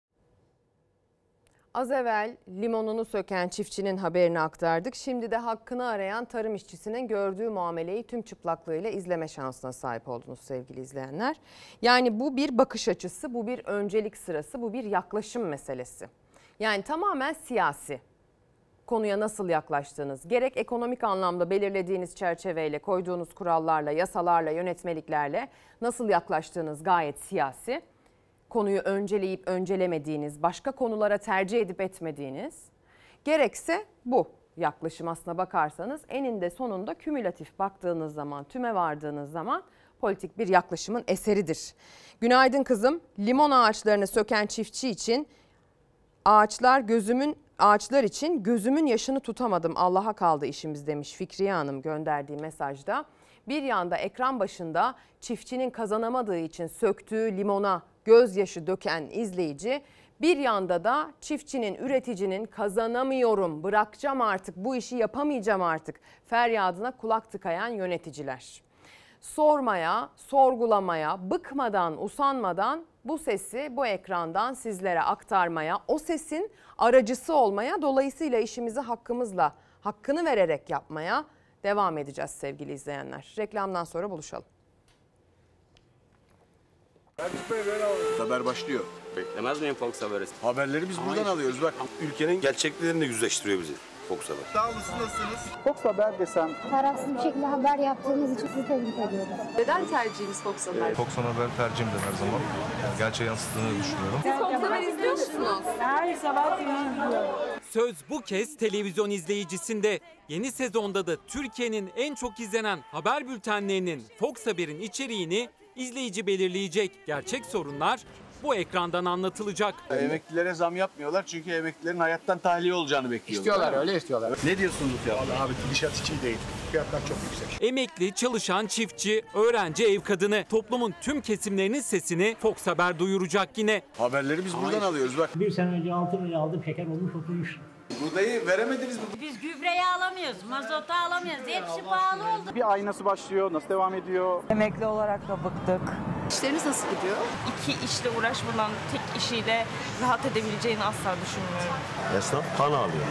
Az evvel limonunu söken çiftçinin haberini aktardık. Şimdi de hakkını arayan tarım işçisinin gördüğü muameleyi tüm çıplaklığıyla izleme şansına sahip oldunuz sevgili izleyenler. Yani bu bir bakış açısı, bu bir öncelik sırası, bu bir yaklaşım meselesi. Yani tamamen siyasi. Konuya nasıl yaklaştığınız, gerek ekonomik anlamda belirlediğiniz çerçeveyle, koyduğunuz kurallarla, yasalarla, yönetmeliklerle nasıl yaklaştığınız gayet siyasi. Konuyu önceleyip öncelemediğiniz, başka konulara tercih edip etmediğiniz, gerekse bu yaklaşım aslına bakarsanız eninde sonunda kümülatif baktığınız zaman, tüme vardığınız zaman politik bir yaklaşımın eseridir. Günaydın kızım. Limon ağaçlarını söken çiftçi için ağaçlar gözümün ağaçlar için gözümün yaşını tutamadım. Allah'a kaldı işimiz demiş Fikriye Hanım gönderdiği mesajda. Bir yanda ekran başında çiftçinin kazanamadığı için söktüğü limona gözyaşı döken izleyici, bir yanda da çiftçinin, üreticinin kazanamıyorum, bırakacağım artık, bu işi yapamayacağım artık feryadına kulak tıkayan yöneticiler. Sormaya, sorgulamaya, bıkmadan, usanmadan bu sesi bu ekrandan sizlere aktarmaya, o sesin aracısı olmaya, dolayısıyla işimizi hakkımızla, hakkını vererek yapmaya devam edeceğiz sevgili izleyenler. Reklamdan sonra buluşalım. Haber başlıyor. Beklemez miyim Fox Haber'i? Haberleri biz buradan alıyoruz bak. Ülkenin gerçeklerini yüzleştiriyor bizi Fox Haber. Sağ olasın, nasılsınız? Fox Haber desem. Tarafsız bir şekilde haber yaptığınız için sizi tebrik ediyoruz. Neden tercihiniz Fox Haber? Fox Haber tercihimdir her zaman. Yani gerçeği yansıttığını düşünüyorum. Siz Fox Haber izliyor musunuz? Her sabah izliyorum. Söz bu kez televizyon izleyicisinde. Yeni sezonda da Türkiye'nin en çok izlenen haber bültenlerinin Fox Haber'in içeriğini izleyici belirleyecek. Gerçek sorunlar bu ekrandan anlatılacak. Emeklilere zam yapmıyorlar çünkü emeklilerin hayattan tahliye olacağını bekliyorlar. İstiyorlar, öyle istiyorlar. Ne diyorsunuz ya? Vallahi abi gidişat için değil. Fiyatlar çok yüksek. Emekli, çalışan, çiftçi, öğrenci, ev kadını, toplumun tüm kesimlerinin sesini Fox Haber duyuracak yine. Haberleri biz buradan alıyoruz bak. Bir sene önce altı liraya aldım, şeker olmuş oturmuş. Buğdayı veremediniz mi? Biz gübreyi alamıyoruz, mazotu alamıyoruz. Hepsi pahalı oldu. Bir ay nasıl başlıyor, nasıl devam ediyor? Emekli olarak da bıktık. İşleriniz nasıl gidiyor? İki işle uğraşmadan tek işiyle rahat edebileceğini asla düşünmüyorum. Esnaf kan ağlıyor.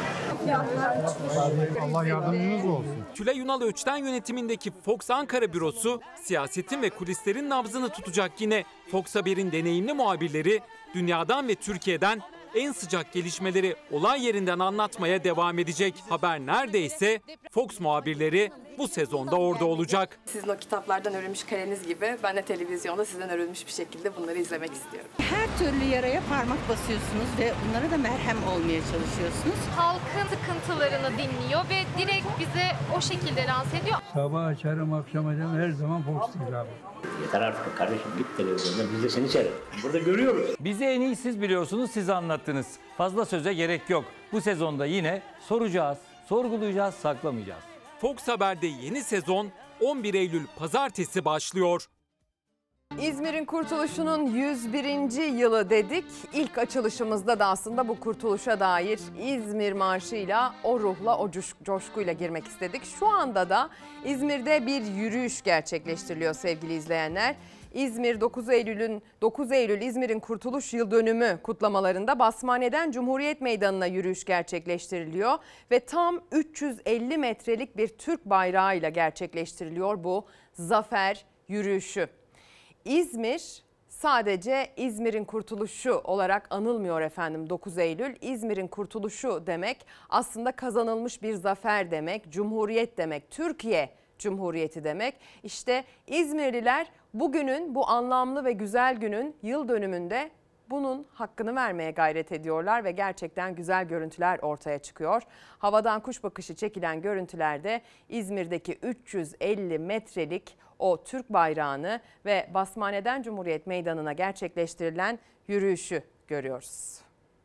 Allah yardımcınız olsun. Tülay Ünal Öç'ten yönetimindeki Fox Ankara bürosu siyasetin ve kulislerin nabzını tutacak yine. Fox Haber'in deneyimli muhabirleri dünyadan ve Türkiye'den en sıcak gelişmeleri olay yerinden anlatmaya devam edecek. Haber neredeyse Fox muhabirleri bu sezonda orada olacak. Sizin o kitaplardan örülmüş kaleniz gibi ben de televizyonda sizden örülmüş bir şekilde bunları izlemek istiyorum. Her türlü yaraya parmak basıyorsunuz ve bunlara da merhem olmaya çalışıyorsunuz. Halkın sıkıntılarını dinliyor ve direkt bize o şekilde lanse ediyor. Sabah açarım, akşam açarım, her zaman Fox değil abi. Yeter artık kardeşim, git televizyonda, biz de seni seyredelim. Burada görüyoruz. Bizi en iyi siz biliyorsunuz, siz anlattınız. Fazla söze gerek yok. Bu sezonda yine soracağız, sorgulayacağız, saklamayacağız. Fox Haber'de yeni sezon on bir Eylül Pazartesi başlıyor. İzmir'in kurtuluşunun yüz birinci yılı dedik. İlk açılışımızda da aslında bu kurtuluşa dair İzmir marşıyla, o ruhla, o coşkuyla girmek istedik. Şu anda da İzmir'de bir yürüyüş gerçekleştiriliyor sevgili izleyenler. İzmir dokuz Eylül'ün dokuz Eylül İzmir'in Kurtuluş Yıl Dönümü kutlamalarında Basmane'den Cumhuriyet Meydanı'na yürüyüş gerçekleştiriliyor ve tam üç yüz elli metrelik bir Türk bayrağıyla gerçekleştiriliyor bu zafer yürüyüşü. İzmir sadece İzmir'in kurtuluşu olarak anılmıyor efendim dokuz Eylül. İzmir'in kurtuluşu demek aslında kazanılmış bir zafer demek, Cumhuriyet demek, Türkiye Cumhuriyeti demek. İşte İzmirliler bugünün, bu anlamlı ve güzel günün yıl dönümünde bunun hakkını vermeye gayret ediyorlar ve gerçekten güzel görüntüler ortaya çıkıyor. Havadan kuş bakışı çekilen görüntülerde İzmir'deki üç yüz elli metrelik o Türk bayrağını ve Basmane'den Cumhuriyet Meydanı'na gerçekleştirilen yürüyüşü görüyoruz.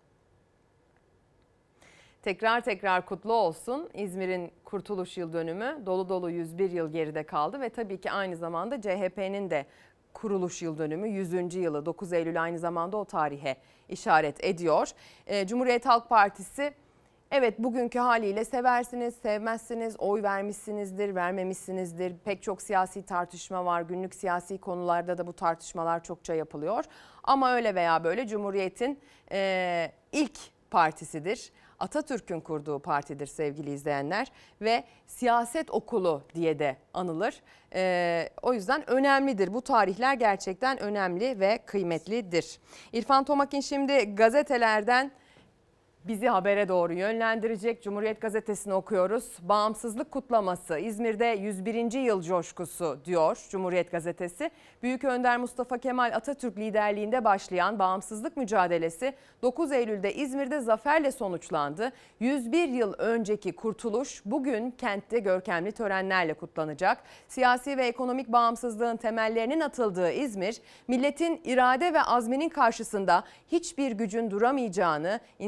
Tekrar tekrar kutlu olsun. İzmir'in Kurtuluş Yıl Dönümü dolu dolu yüz bir yıl geride kaldı ve tabii ki aynı zamanda C H P'nin de kuruluş yıl dönümü yüzüncü yılı dokuz Eylül aynı zamanda o tarihe işaret ediyor. Ee, Cumhuriyet Halk Partisi evet bugünkü haliyle seversiniz, sevmezsiniz, oy vermişsinizdir, vermemişsinizdir. Pek çok siyasi tartışma var. Günlük siyasi konularda da bu tartışmalar çokça yapılıyor. Ama öyle veya böyle Cumhuriyet'in e, ilk partisidir. Atatürk'ün kurduğu partidir sevgili izleyenler ve siyaset okulu diye de anılır. Ee, o yüzden önemlidir. Bu tarihler gerçekten önemli ve kıymetlidir. İrfan Tomakin şimdi gazetelerden bizi habere doğru yönlendirecek. Cumhuriyet Gazetesi'ni okuyoruz. Bağımsızlık kutlaması, İzmir'de yüz birinci yıl coşkusu diyor Cumhuriyet Gazetesi. Büyük Önder Mustafa Kemal Atatürk liderliğinde başlayan bağımsızlık mücadelesi dokuz Eylül'de İzmir'de zaferle sonuçlandı. yüz bir yıl önceki kurtuluş bugün kentte görkemli törenlerle kutlanacak. Siyasi ve ekonomik bağımsızlığın temellerinin atıldığı İzmir, milletin irade ve azminin karşısında hiçbir gücün duramayacağını, insanlık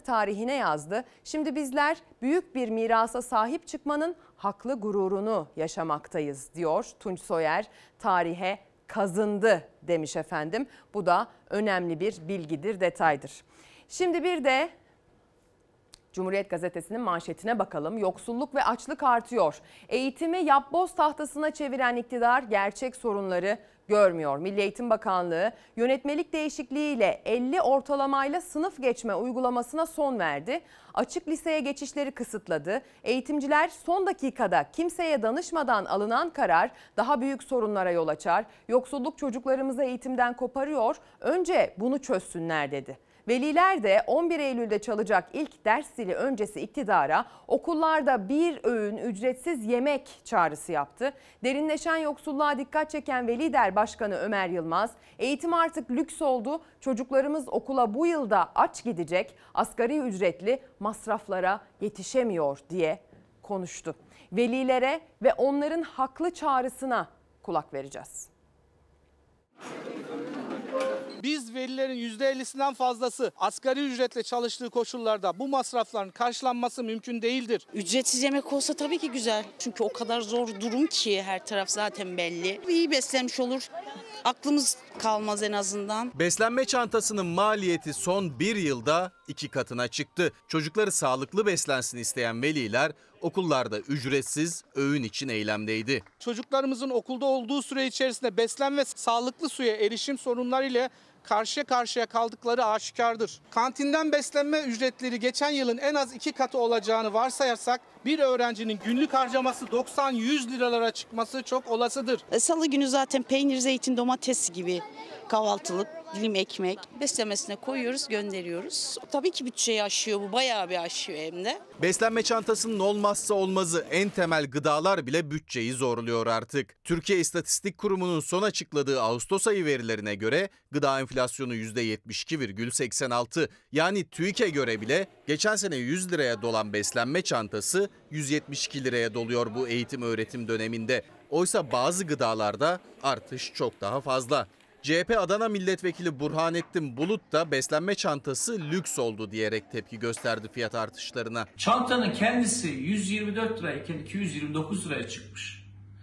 tarihine yazdı. Şimdi bizler büyük bir mirasa sahip çıkmanın haklı gururunu yaşamaktayız diyor Tunç Soyer. Tarihe kazındı demiş efendim. Bu da önemli bir bilgidir, detaydır. Şimdi bir de Cumhuriyet Gazetesi'nin manşetine bakalım. Yoksulluk ve açlık artıyor. Eğitimi yapboz tahtasına çeviren iktidar gerçek sorunları görmüyor. Milli Eğitim Bakanlığı yönetmelik değişikliğiyle elli ortalamayla sınıf geçme uygulamasına son verdi. Açık liseye geçişleri kısıtladı. Eğitimciler son dakikada kimseye danışmadan alınan karar daha büyük sorunlara yol açar. Yoksulluk çocuklarımızı eğitimden koparıyor. Önce bunu çözsünler dedi. Veliler de on bir Eylül'de çalacak ilk ders zili öncesi iktidara okullarda bir öğün ücretsiz yemek çağrısı yaptı. Derinleşen yoksulluğa dikkat çeken Velider Başkanı Ömer Yılmaz, eğitim artık lüks oldu, çocuklarımız okula bu yılda aç gidecek, asgari ücretli masraflara yetişemiyor diye konuştu. Velilere ve onların haklı çağrısına kulak vereceğiz. Biz velilerin yüzde ellisinden fazlası asgari ücretle çalıştığı koşullarda bu masrafların karşılanması mümkün değildir. Ücretsiz yemek olsa tabii ki güzel. Çünkü o kadar zor durum ki her taraf zaten belli. İyi beslenmiş olur. Aklımız kalmaz en azından. Beslenme çantasının maliyeti son bir yılda iki katına çıktı. Çocukları sağlıklı beslensin isteyen veliler okullarda ücretsiz öğün için eylemdeydi. Çocuklarımızın okulda olduğu süre içerisinde beslenme ve sağlıklı suya erişim sorunlarıyla karşıya karşıya kaldıkları aşikardır. Kantinden beslenme ücretleri geçen yılın en az iki katı olacağını varsayarsak bir öğrencinin günlük harcaması doksan yüz liralara çıkması çok olasıdır. Salı günü zaten peynir, zeytin, domates gibi kahvaltılık, dilim ekmek beslemesine koyuyoruz, gönderiyoruz. Tabii ki bütçeyi aşıyor, bu bayağı bir aşıyor hem de. Beslenme çantasının olmazsa olmazı en temel gıdalar bile bütçeyi zorluyor artık. Türkiye İstatistik Kurumu'nun son açıkladığı Ağustos ayı verilerine göre gıda enflasyonu yüzde yetmiş iki virgül seksen altı. Yani TÜİK'e göre bile geçen sene yüz liraya dolan beslenme çantası yüz yetmiş iki liraya doluyor bu eğitim öğretim döneminde. Oysa bazı gıdalarda artış çok daha fazla. C H P Adana Milletvekili Burhanettin Bulut da beslenme çantası lüks oldu diyerek tepki gösterdi fiyat artışlarına. Çantanın kendisi yüz yirmi dört lirayken iki yüz yirmi dokuz liraya çıkmış.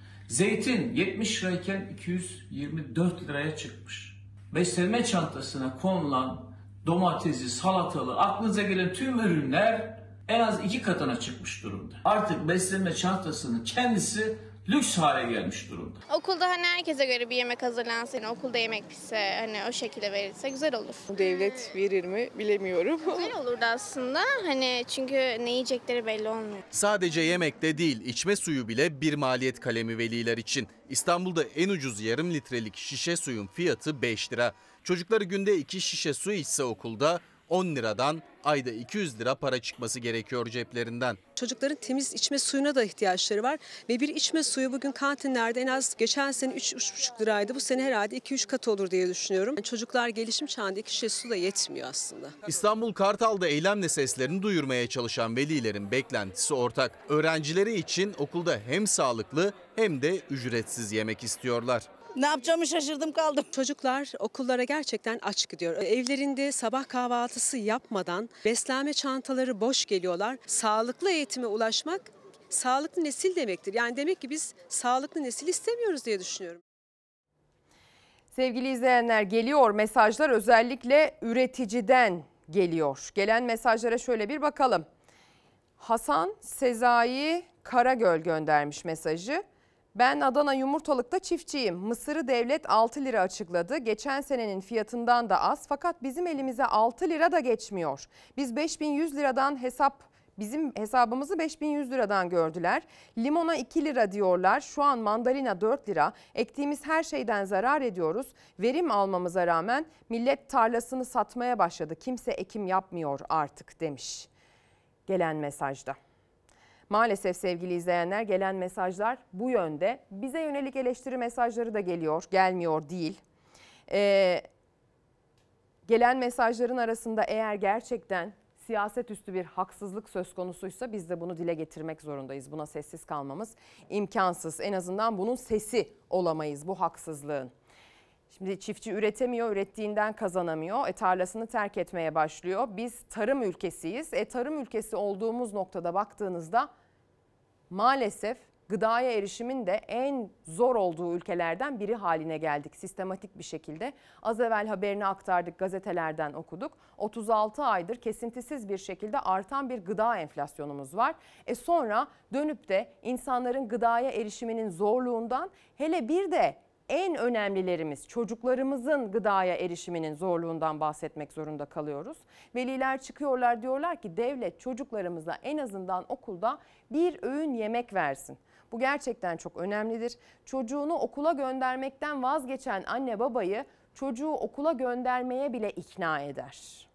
Zeytin yetmiş lirayken iki yüz yirmi dört liraya çıkmış. Beslenme çantasına konulan domatesi, salatalı, aklınıza gelen tüm ürünler en az iki katına çıkmış durumda. Artık beslenme çantasının kendisi lüks hale gelmiş durumda. Okulda hani herkese göre bir yemek hazırlansın, yani okulda yemek pişse, hani o şekilde verilse güzel olur. Devlet verir mi bilemiyorum. Güzel olurdu aslında, hani çünkü ne yiyecekleri belli olmuyor. Sadece yemekte değil, içme suyu bile bir maliyet kalemi veliler için. İstanbul'da en ucuz yarım litrelik şişe suyun fiyatı beş lira. Çocukları günde iki şişe su içse okulda on liradan ayda iki yüz lira para çıkması gerekiyor ceplerinden. Çocukların temiz içme suyuna da ihtiyaçları var ve bir içme suyu bugün kantinlerde en az geçen sene üç üç buçuk liraydı. Bu sene herhalde iki üç kat olur diye düşünüyorum. Çocuklar gelişim çağında iki şişe su da yetmiyor aslında. İstanbul Kartal'da eylemle seslerini duyurmaya çalışan velilerin beklentisi ortak. Öğrencileri için okulda hem sağlıklı hem de ücretsiz yemek istiyorlar. Ne yapacağımı şaşırdım kaldım. Çocuklar okullara gerçekten aç gidiyor. Evlerinde sabah kahvaltısı yapmadan beslenme çantaları boş geliyorlar. Sağlıklı eğitime ulaşmak sağlıklı nesil demektir. Yani demek ki biz sağlıklı nesil istemiyoruz diye düşünüyorum. Sevgili izleyenler, geliyor mesajlar, özellikle üreticiden geliyor. Gelen mesajlara şöyle bir bakalım. Hasan Sezai Karagöl göndermiş mesajı. Ben Adana Yumurtalık'ta çiftçiyim. Mısırı devlet altı lira açıkladı. Geçen senenin fiyatından da az, fakat bizim elimize altı lira da geçmiyor. Biz beş bin yüz liradan hesap bizim hesabımızı beş bin yüz liradan gördüler. Limona iki lira diyorlar. Şu an mandalina dört lira. Ektiğimiz her şeyden zarar ediyoruz. Verim almamıza rağmen millet tarlasını satmaya başladı. Kimse ekim yapmıyor artık demiş gelen mesajda. Maalesef sevgili izleyenler, gelen mesajlar bu yönde. Bize yönelik eleştiri mesajları da geliyor, gelmiyor değil. Ee, gelen mesajların arasında eğer gerçekten siyaset üstü bir haksızlık söz konusuysa biz de bunu dile getirmek zorundayız. Buna sessiz kalmamız imkansız. En azından bunun sesi olamayız bu haksızlığın. Şimdi çiftçi üretemiyor, ürettiğinden kazanamıyor. E, tarlasını terk etmeye başlıyor. Biz tarım ülkesiyiz. E, tarım ülkesi olduğumuz noktada baktığınızda maalesef gıdaya erişimin de en zor olduğu ülkelerden biri haline geldik sistematik bir şekilde. Az evvel haberini aktardık, gazetelerden okuduk. otuz altı aydır kesintisiz bir şekilde artan bir gıda enflasyonumuz var. E sonra dönüp de insanların gıdaya erişiminin zorluğundan, hele bir de en önemlilerimiz çocuklarımızın gıdaya erişiminin zorluğundan bahsetmek zorunda kalıyoruz. Veliler çıkıyorlar, diyorlar ki devlet çocuklarımıza en azından okulda bir öğün yemek versin. Bu gerçekten çok önemlidir. Çocuğunu okula göndermekten vazgeçen anne babayı çocuğu okula göndermeye bile ikna eder.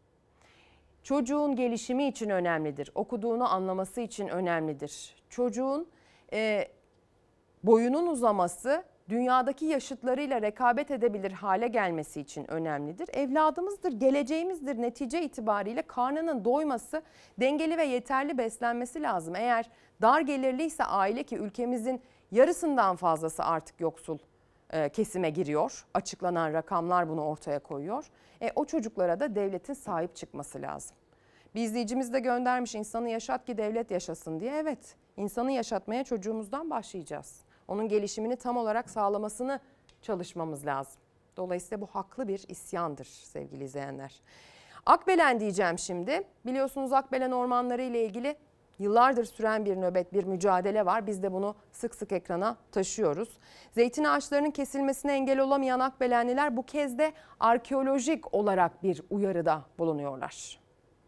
Çocuğun gelişimi için önemlidir. Okuduğunu anlaması için önemlidir. Çocuğun e, boyunun uzaması, dünyadaki yaşıtlarıyla rekabet edebilir hale gelmesi için önemlidir. Evladımızdır, geleceğimizdir. Netice itibariyle karnının doyması, dengeli ve yeterli beslenmesi lazım. Eğer dar gelirliyse aile, ki ülkemizin yarısından fazlası artık yoksul e, kesime giriyor. Açıklanan rakamlar bunu ortaya koyuyor. E, o çocuklara da devletin sahip çıkması lazım. Bir izleyicimiz de göndermiş, insanı yaşat ki devlet yaşasın diye. Evet, insanı yaşatmaya çocuğumuzdan başlayacağız. Onun gelişimini tam olarak sağlamasını çalışmamız lazım. Dolayısıyla bu haklı bir isyandır sevgili izleyenler. Akbelen diyeceğim şimdi. Biliyorsunuz Akbelen ormanları ile ilgili yıllardır süren bir nöbet, bir mücadele var. Biz de bunu sık sık ekrana taşıyoruz. Zeytin ağaçlarının kesilmesine engel olamayan Akbelenliler bu kez de arkeolojik olarak bir uyarıda bulunuyorlar.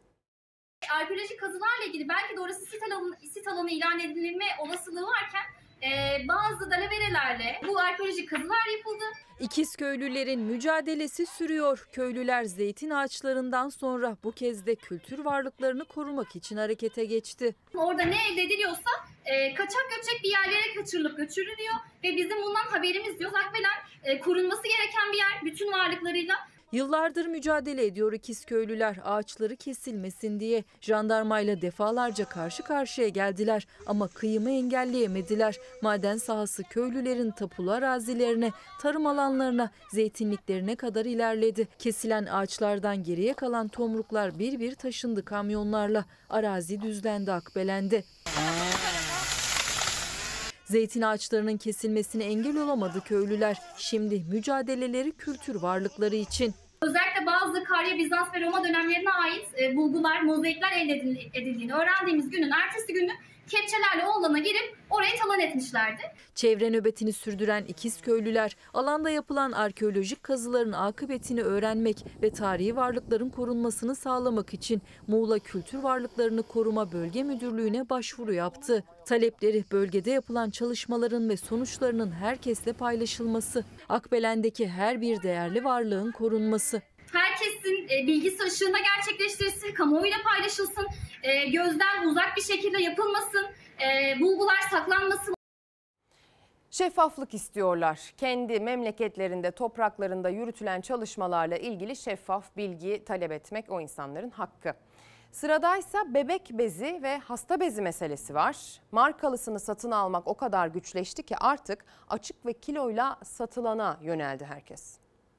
Arkeolojik kazılarla ilgili belki de orası sit alanı, sit alanı ilan edilme olasılığı varken Ee, bazı dalaverelerle bu arkeolojik kazılar yapıldı. İkizköylülerin mücadelesi sürüyor. Köylüler zeytin ağaçlarından sonra bu kez de kültür varlıklarını korumak için harekete geçti. Orada ne elde ediliyorsa e, kaçak göçek bir yerlere kaçırılıp götürülüyor ve bizim bundan haberimiz yok. Akbelen e, korunması gereken bir yer bütün varlıklarıyla. Yıllardır mücadele ediyor İkizköylüler ağaçları kesilmesin diye. Jandarmayla defalarca karşı karşıya geldiler ama kıyımı engelleyemediler. Maden sahası köylülerin tapulu arazilerine, tarım alanlarına, zeytinliklerine kadar ilerledi. Kesilen ağaçlardan geriye kalan tomruklar bir bir taşındı kamyonlarla. Arazi düzlendi, akbelendi. Zeytin ağaçlarının kesilmesine engel olamadı köylüler. Şimdi mücadeleleri kültür varlıkları için. Özellikle bazı Karya, Bizans ve Roma dönemlerine ait e, bulgular, mozaikler elde edildiğini öğrendiğimiz günün ertesi günü kepçelerle oğlana girip orayı talan etmişlerdi. Çevre nöbetini sürdüren İkizköylüler alanda yapılan arkeolojik kazıların akıbetini öğrenmek ve tarihi varlıkların korunmasını sağlamak için Muğla Kültür Varlıklarını Koruma Bölge Müdürlüğü'ne başvuru yaptı. Talepleri bölgede yapılan çalışmaların ve sonuçlarının herkesle paylaşılması, Akbelen'deki her bir değerli varlığın korunması. Herkesin bilgisi ışığında gerçekleştirilsin, kamuoyuyla paylaşılsın, gözden uzak bir şekilde yapılmasın, bulgular saklanmasın. Şeffaflık istiyorlar. Kendi memleketlerinde, topraklarında yürütülen çalışmalarla ilgili şeffaf bilgi talep etmek o insanların hakkı. Sıradaysa bebek bezi ve hasta bezi meselesi var. Markalısını satın almak o kadar güçleşti ki artık açık ve kiloyla satılana yöneldi herkes.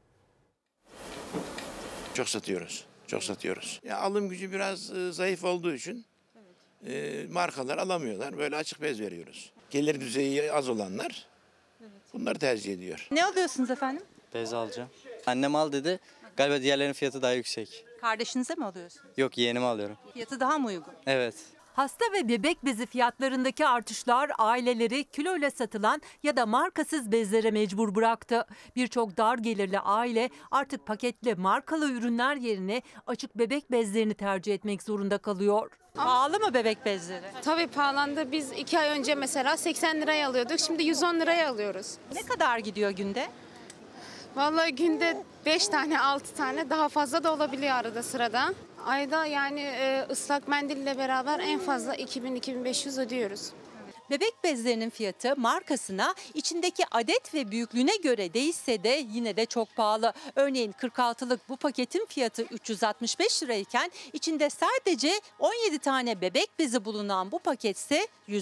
Çok satıyoruz. Çok satıyoruz. Ya alım gücü biraz e, zayıf olduğu için e, markalar alamıyorlar. Böyle açık bez veriyoruz. Gelir düzeyi az olanlar bunları tercih ediyor. Ne alıyorsunuz efendim? Bez alacağım. Annem al dedi. Galiba diğerlerinin fiyatı daha yüksek. Kardeşinize mi alıyorsunuz? Yok, yeğenime alıyorum. Fiyatı daha mı uygun? Evet. Hasta ve bebek bezi fiyatlarındaki artışlar aileleri kiloyla satılan ya da markasız bezlere mecbur bıraktı. Birçok dar gelirli aile artık paketli markalı ürünler yerine açık bebek bezlerini tercih etmek zorunda kalıyor. Pahalı mı bebek bezleri? Tabii pahalandı. Biz iki ay önce mesela seksen liraya alıyorduk. Şimdi yüz on liraya alıyoruz. Ne kadar gidiyor günde? Vallahi günde beş tane altı tane, daha fazla da olabiliyor arada sırada. Ayda yani e, ıslak mendille beraber en fazla iki bin iki bin beş yüz ödüyoruz. Bebek bezlerinin fiyatı markasına, içindeki adet ve büyüklüğüne göre değişse de yine de çok pahalı. Örneğin kırk altılık bu paketin fiyatı üç yüz altmış beş lirayken içinde sadece on yedi tane bebek bezi bulunan bu paketse yüz lira.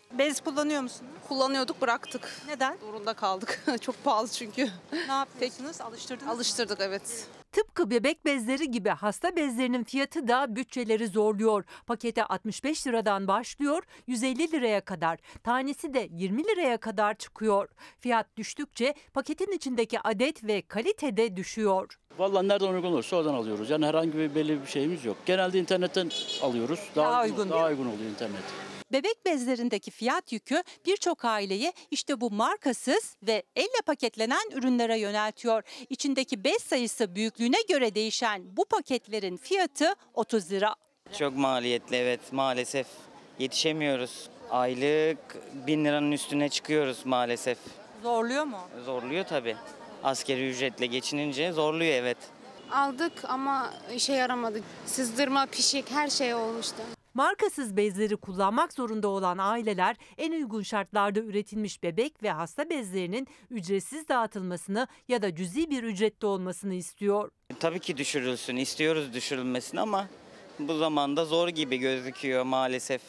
Bez kullanıyor musunuz? Kullanıyorduk, bıraktık. Neden? Zorunda kaldık. Çok pahalı çünkü. Ne yapıyorsunuz? Alıştırdınız mı? Alıştırdık, evet. Tıpkı bebek bezleri gibi hasta bezlerinin fiyatı da bütçeleri zorluyor. Pakete altmış beş liradan başlıyor, yüz elli liraya kadar. Tanesi de yirmi liraya kadar çıkıyor. Fiyat düştükçe paketin içindeki adet ve kalite de düşüyor. Vallahi nereden uygun olursa oradan alıyoruz. Yani herhangi bir belli bir şeyimiz yok. Genelde internetten alıyoruz. Daha, Daha uygun, uygun, daha uygun oluyor internet. Bebek bezlerindeki fiyat yükü birçok aileyi işte bu markasız ve elle paketlenen ürünlere yöneltiyor. İçindeki bez sayısı büyüklüğüne göre değişen bu paketlerin fiyatı otuz lira. Çok maliyetli, evet, maalesef yetişemiyoruz. Aylık bin liranın üstüne çıkıyoruz maalesef. Zorluyor mu? Zorluyor tabii. Asgari ücretle geçinince zorluyor, evet. Aldık ama işe yaramadı. Sızdırma, pişik her şey olmuştu. Markasız bezleri kullanmak zorunda olan aileler en uygun şartlarda üretilmiş bebek ve hasta bezlerinin ücretsiz dağıtılmasını ya da cüzi bir ücretli olmasını istiyor. Tabii ki düşürülsün, istiyoruz düşürülmesini ama bu zamanda zor gibi gözüküyor maalesef.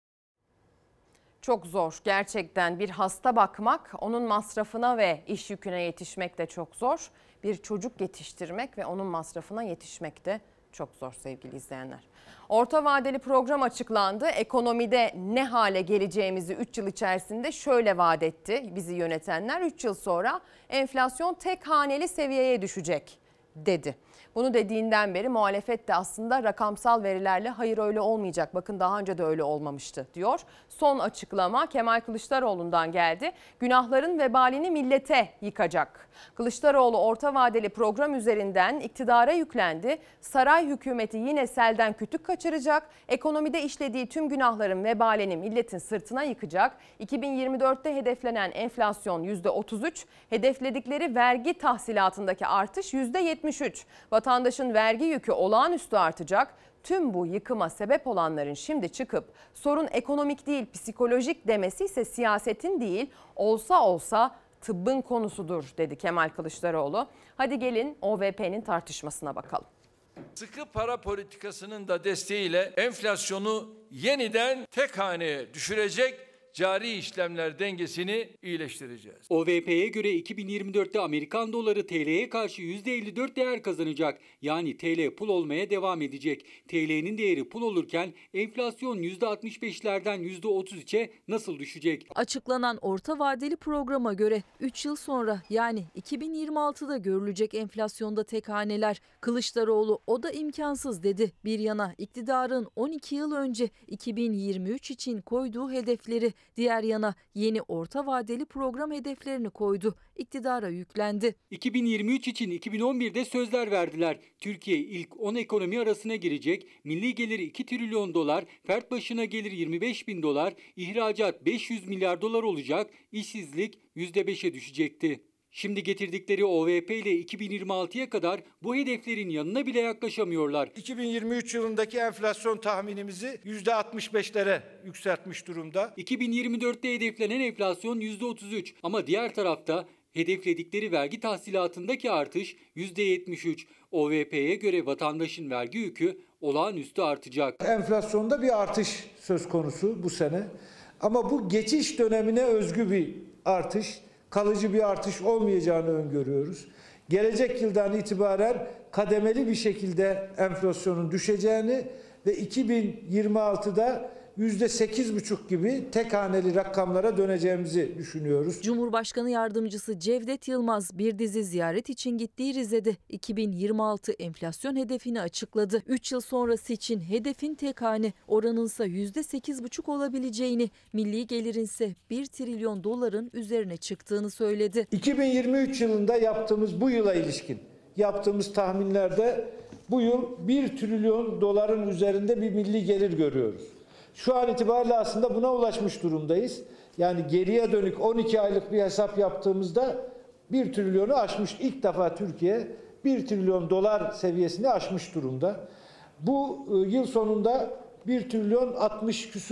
Çok zor gerçekten. Bir hasta bakmak, onun masrafına ve iş yüküne yetişmek de çok zor. Bir çocuk yetiştirmek ve onun masrafına yetişmek de çok zor sevgili izleyenler. Orta vadeli program açıklandı. Ekonomide ne hale geleceğimizi üç yıl içerisinde şöyle vaat etti bizi yönetenler. üç yıl sonra enflasyon tek haneli seviyeye düşecek dedi. Bunu dediğinden beri muhalefet de aslında rakamsal verilerle hayır öyle olmayacak, bakın daha önce de öyle olmamıştı diyor. Son açıklama Kemal Kılıçdaroğlu'ndan geldi. Günahların vebalini millete yıkacak. Kılıçdaroğlu orta vadeli program üzerinden iktidara yüklendi. Saray hükümeti yine selden kütük kaçıracak. Ekonomide işlediği tüm günahların vebalini milletin sırtına yıkacak. iki bin yirmi dörtte hedeflenen enflasyon yüzde otuz üç, hedefledikleri vergi tahsilatındaki artış yüzde yetmiş üç. Vatandaşın vergi yükü olağanüstü artacak. Tüm bu yıkıma sebep olanların şimdi çıkıp sorun ekonomik değil psikolojik demesi ise siyasetin değil, olsa olsa tıbbın konusudur dedi Kemal Kılıçdaroğlu. Hadi gelin O V P'nin tartışmasına bakalım. Sıkı para politikasının da desteğiyle enflasyonu yeniden tek haneye düşürecek, cari işlemler dengesini iyileştireceğiz. O V P'ye göre iki bin yirmi dörtte Amerikan doları T L'ye karşı yüzde elli dört değer kazanacak. Yani T L pul olmaya devam edecek. T L'nin değeri pul olurken enflasyon yüzde altmış beşlerden yüzde otuz üçe nasıl düşecek? Açıklanan orta vadeli programa göre üç yıl sonra yani iki bin yirmi altıda görülecek enflasyonda tek haneler. Kılıçdaroğlu o da imkansız dedi. Bir yana iktidarın on iki yıl önce iki bin yirmi üç için koyduğu hedefleri, diğer yana yeni orta vadeli program hedeflerini koydu. İktidara yüklendi. iki bin yirmi üç için iki bin on birde sözler verdiler. Türkiye ilk on ekonomi arasına girecek. Milli geliri iki trilyon dolar, fert başına gelir yirmi beş bin dolar, ihracat beş yüz milyar dolar olacak, işsizlik yüzde beşe düşecekti. Şimdi getirdikleri O V P ile iki bin yirmi altıya kadar bu hedeflerin yanına bile yaklaşamıyorlar. iki bin yirmi üç yılındaki enflasyon tahminimizi yüzde altmış beşlere yükseltmiş durumda. iki bin yirmi dörtte hedeflenen enflasyon yüzde otuz üç ama diğer tarafta hedefledikleri vergi tahsilatındaki artış yüzde yetmiş üç. O V P'ye göre vatandaşın vergi yükü olağanüstü artacak. Enflasyonda bir artış söz konusu bu sene ama bu geçiş dönemine özgü bir artış. Kalıcı bir artış olmayacağını öngörüyoruz. Gelecek yıldan itibaren kademeli bir şekilde enflasyonun düşeceğini ve iki bin yirmi altıda yüzde sekiz buçuk gibi tek haneli rakamlara döneceğimizi düşünüyoruz. Cumhurbaşkanı Yardımcısı Cevdet Yılmaz bir dizi ziyaret için gittiği Rize'de iki bin yirmi altı enflasyon hedefini açıkladı. üç yıl sonrası için hedefin tek hane, oranınsa yüzde sekiz buçuk olabileceğini, milli gelirinse bir trilyon doların üzerine çıktığını söyledi. iki bin yirmi üç yılında yaptığımız bu yıla ilişkin yaptığımız tahminlerde bu yıl bir trilyon doların üzerinde bir milli gelir görüyoruz. Şu an itibariyle aslında buna ulaşmış durumdayız. Yani geriye dönük on iki aylık bir hesap yaptığımızda bir trilyonu aşmış. İlk defa Türkiye bir trilyon dolar seviyesini aşmış durumda. Bu yıl sonunda bir trilyon altmış küsür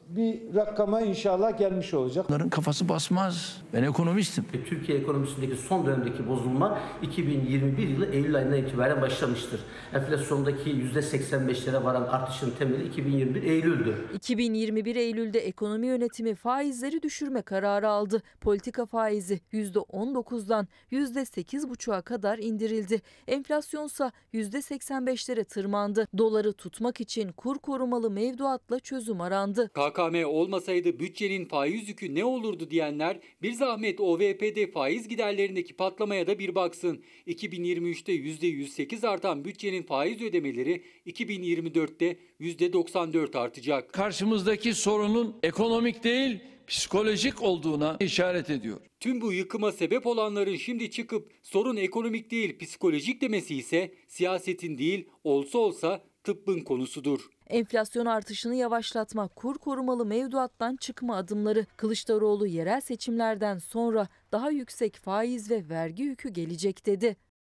bir rakama inşallah gelmiş olacak. Onların kafası basmaz. Ben ekonomistim. Türkiye ekonomisindeki son dönemdeki bozulma iki bin yirmi bir yılı Eylül ayından itibaren başlamıştır. Enflasyondaki yüzde seksen beşlere varan artışın temeli iki bin yirmi bir Eylül'dü. iki bin yirmi bir Eylül'de ekonomi yönetimi faizleri düşürme kararı aldı. Politika faizi yüzde on dokuzdan yüzde sekiz buçuğa kadar indirildi. Enflasyonsa yüzde seksen beşlere tırmandı. Doları tutmak için kur korumalı mevduatla çözüm arandı. K K M olmasaydı bütçenin faiz yükü ne olurdu diyenler bir zahmet O V P'de faiz giderlerindeki patlamaya da bir baksın. iki bin yirmi üçte yüzde yüz sekiz artan bütçenin faiz ödemeleri iki bin yirmi dörtte yüzde doksan dört artacak. Karşımızdaki sorunun ekonomik değil, psikolojik olduğuna işaret ediyor. Tüm bu yıkıma sebep olanların şimdi çıkıp sorun ekonomik değil psikolojik demesi ise siyasetin değil olsa olsa tıbbın konusudur. Enflasyon artışını yavaşlatma, kur korumalı mevduattan çıkma adımları. Kılıçdaroğlu yerel seçimlerden sonra daha yüksek faiz ve vergi yükü gelecek dedi.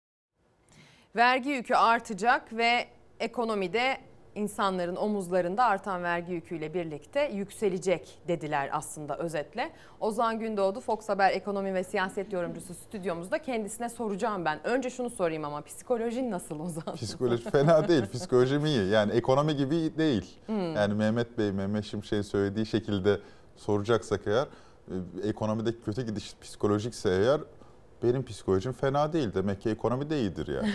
Vergi yükü artacak ve ekonomide insanların omuzlarında artan vergi yüküyle birlikte yükselecek dediler aslında özetle. Ozan Gündoğdu, Fox Haber ekonomi ve siyaset yorumcusu stüdyomuzda, kendisine soracağım ben. Önce şunu sorayım ama psikolojin nasıl Ozan? Psikoloji fena değil, psikolojim iyi. Yani ekonomi gibi değil. Hmm. Yani Mehmet Bey, Mehmet Şimşek'in söylediği şekilde soracaksak eğer, ekonomideki kötü gidiş psikolojikse eğer, benim psikolojim fena değil. Demek ki ekonomi de iyidir yani.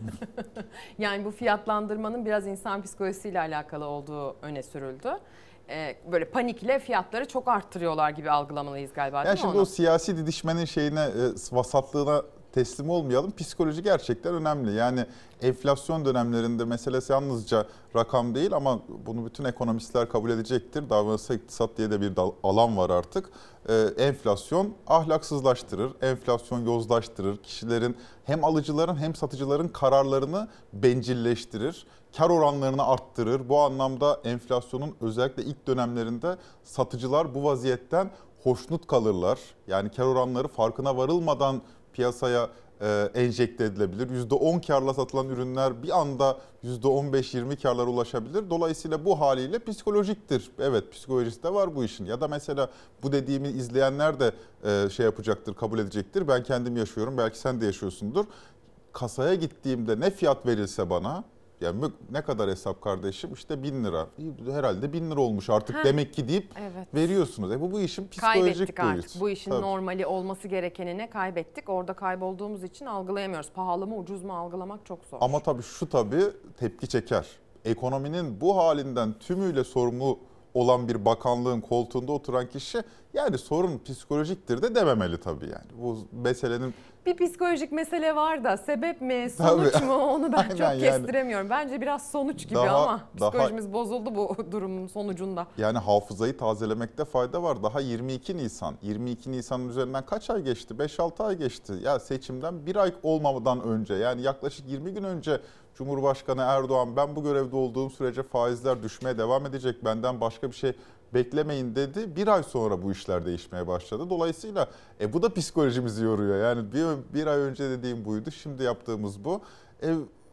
Yani bu fiyatlandırmanın biraz insan psikolojisiyle alakalı olduğu öne sürüldü. Ee, böyle panikle fiyatları çok arttırıyorlar gibi algılamalıyız galiba, değil yani mi şimdi onu? o siyasi didişmenin şeyine, e, vasatlığına teslim olmayalım. Psikoloji gerçekten önemli. Yani enflasyon dönemlerinde meselesi yalnızca rakam değil ama bunu bütün ekonomistler kabul edecektir. Davranışsal iktisat diye de bir alan var artık. Ee, enflasyon ahlaksızlaştırır, enflasyon yozlaştırır. Kişilerin hem alıcıların hem satıcıların kararlarını bencilleştirir. Kar oranlarını arttırır. Bu anlamda enflasyonun özellikle ilk dönemlerinde satıcılar bu vaziyetten hoşnut kalırlar. Yani kar oranları farkına varılmadan piyasaya e, enjekte edilebilir. yüzde on karla satılan ürünler bir anda yüzde on beş yirmi karlara ulaşabilir. Dolayısıyla bu haliyle psikolojiktir. Evet, psikolojisi de var bu işin. Ya da mesela bu dediğimi izleyenler de e, şey yapacaktır, kabul edecektir. Ben kendim yaşıyorum, belki sen de yaşıyorsundur. Kasaya gittiğimde ne fiyat verilse bana, yani ne kadar hesap kardeşim? İşte bin lira. Herhalde bin lira olmuş artık ha, demek ki deyip evet, veriyorsunuz. E bu bu işin psikolojik kaybettik boyutu. Artık. Bu işin Tabii. normali olması gerekenine kaybettik. Orada kaybolduğumuz için algılayamıyoruz. Pahalı mı ucuz mu algılamak çok zor. Ama tabii şu tabii tepki çeker. Ekonominin bu halinden tümüyle sorumlu olan bir bakanlığın koltuğunda oturan kişi yani sorun psikolojiktir de dememeli tabii yani. Bu meselenin bir psikolojik mesele var da sebep mi, sonuç Tabii. mu onu ben Aynen çok yani. kestiremiyorum. Bence biraz sonuç gibi daha, ama psikolojimiz daha, bozuldu bu durumun sonucunda. Yani hafızayı tazelemekte fayda var. Daha yirmi iki Nisan. yirmi iki Nisan'ın üzerinden kaç ay geçti? beş altı ay geçti. Ya seçimden bir ay olmadan önce, yani yaklaşık yirmi gün önce Cumhurbaşkanı Erdoğan ben bu görevde olduğum sürece faizler düşmeye devam edecek, benden başka bir şey beklemeyin dedi. Bir ay sonra bu işler değişmeye başladı. Dolayısıyla e, bu da psikolojimizi yoruyor. Yani bir, bir ay önce dediğim buydu, şimdi yaptığımız bu. E,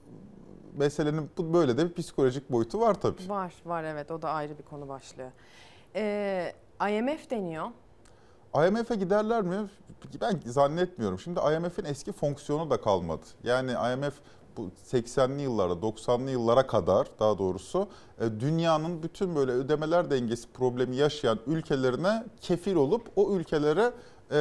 meselenin bu, böyle de bir psikolojik boyutu var tabii. Var, var evet, o da ayrı bir konu başlığı. Ee, I M F deniyor. I M F'e giderler mi? Ben zannetmiyorum. Şimdi I M F'in eski fonksiyonu da kalmadı. Yani I M F bu seksenli yıllara, doksanlı yıllara kadar daha doğrusu dünyanın bütün böyle ödemeler dengesi problemi yaşayan ülkelerine kefil olup o ülkelere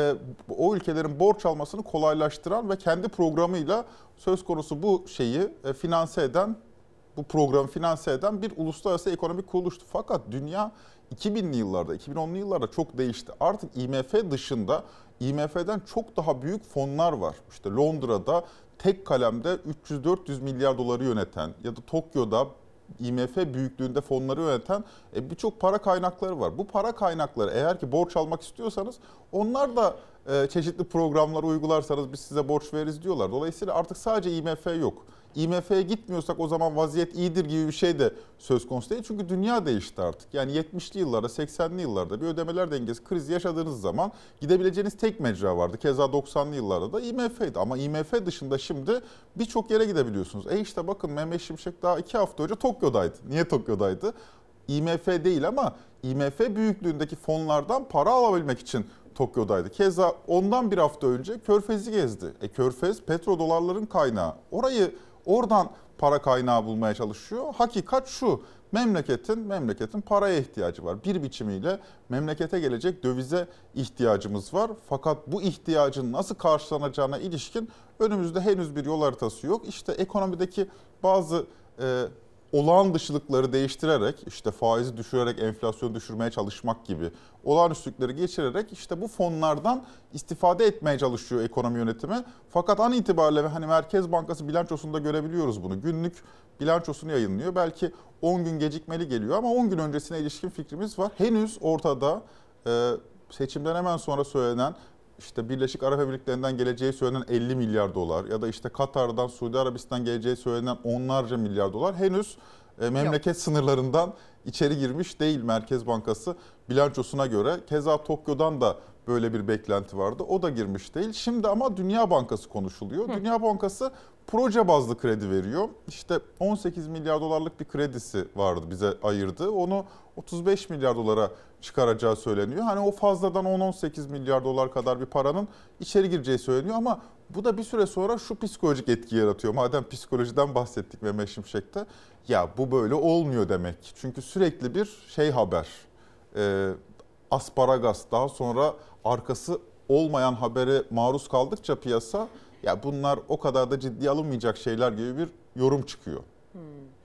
o ülkelerin borç almasını kolaylaştıran ve kendi programıyla söz konusu bu şeyi finanse eden, bu programı finanse eden bir uluslararası ekonomik kuruluştu. Fakat dünya iki binli yıllarda, iki bin onlu yıllarda çok değişti. Artık I M F dışında I M F'den çok daha büyük fonlar var. İşte Londra'da tek kalemde üç yüz dört yüz milyar doları yöneten ya da Tokyo'da I M F büyüklüğünde fonları yöneten e, birçok para kaynakları var. Bu para kaynakları eğer ki borç almak istiyorsanız onlar da e, çeşitli programlar uygularsanız biz size borç veririz diyorlar. Dolayısıyla artık sadece I M F yok. I M F'ye gitmiyorsak o zaman vaziyet iyidir gibi bir şey de söz konusu değil. Çünkü dünya değişti artık. Yani yetmişli yıllarda, seksenli yıllarda bir ödemeler dengesi krizi yaşadığınız zaman gidebileceğiniz tek mecra vardı. Keza doksanlı yıllarda da I M F'ydi. Ama I M F dışında şimdi birçok yere gidebiliyorsunuz. E işte bakın Mehmet Şimşek daha iki hafta önce Tokyo'daydı. Niye Tokyo'daydı? I M F değil ama I M F büyüklüğündeki fonlardan para alabilmek için Tokyo'daydı. Keza ondan bir hafta önce Körfez'i gezdi. E Körfez petrodolarların kaynağı. Orayı oradan para kaynağı bulmaya çalışıyor. Hakikat şu: memleketin memleketin paraya ihtiyacı var. Bir biçimiyle memlekete gelecek dövize ihtiyacımız var. Fakat bu ihtiyacın nasıl karşılanacağına ilişkin önümüzde henüz bir yol haritası yok. İşte ekonomideki bazı e, olağan dışılıkları değiştirerek, işte faizi düşürerek enflasyonu düşürmeye çalışmak gibi olağanüstülükleri geçirerek işte bu fonlardan istifade etmeye çalışıyor ekonomi yönetimi. Fakat an itibariyle hani Merkez Bankası bilançosunda görebiliyoruz bunu. Günlük bilançosunu yayınlıyor. Belki on gün gecikmeli geliyor ama on gün öncesine ilişkin fikrimiz var. Henüz ortada e, seçimden hemen sonra söylenen, İşte Birleşik Arap Emirlikleri'nden geleceği söylenen elli milyar dolar ya da işte Katar'dan, Suudi Arabistan geleceği söylenen onlarca milyar dolar henüz e, memleket Yok. sınırlarından içeri girmiş değil Merkez Bankası bilançosuna göre. Keza Tokyo'dan da böyle bir beklenti vardı. O da girmiş değil. Şimdi ama Dünya Bankası konuşuluyor. Hı. Dünya Bankası proje bazlı kredi veriyor. İşte on sekiz milyar dolarlık bir kredisi vardı, bize ayırdı. Onu otuz beş milyar dolara çıkaracağı söyleniyor. Hani o fazladan on on sekiz milyar dolar kadar bir paranın içeri gireceği söyleniyor ama bu da bir süre sonra şu psikolojik etki yaratıyor. Madem psikolojiden bahsettik Mehmet Şimşek'te, ya bu böyle olmuyor demek. Çünkü sürekli bir şey haber, e, asparagas, daha sonra arkası olmayan habere maruz kaldıkça piyasa, ya bunlar o kadar da ciddiye alınmayacak şeyler gibi bir yorum çıkıyor. Hmm.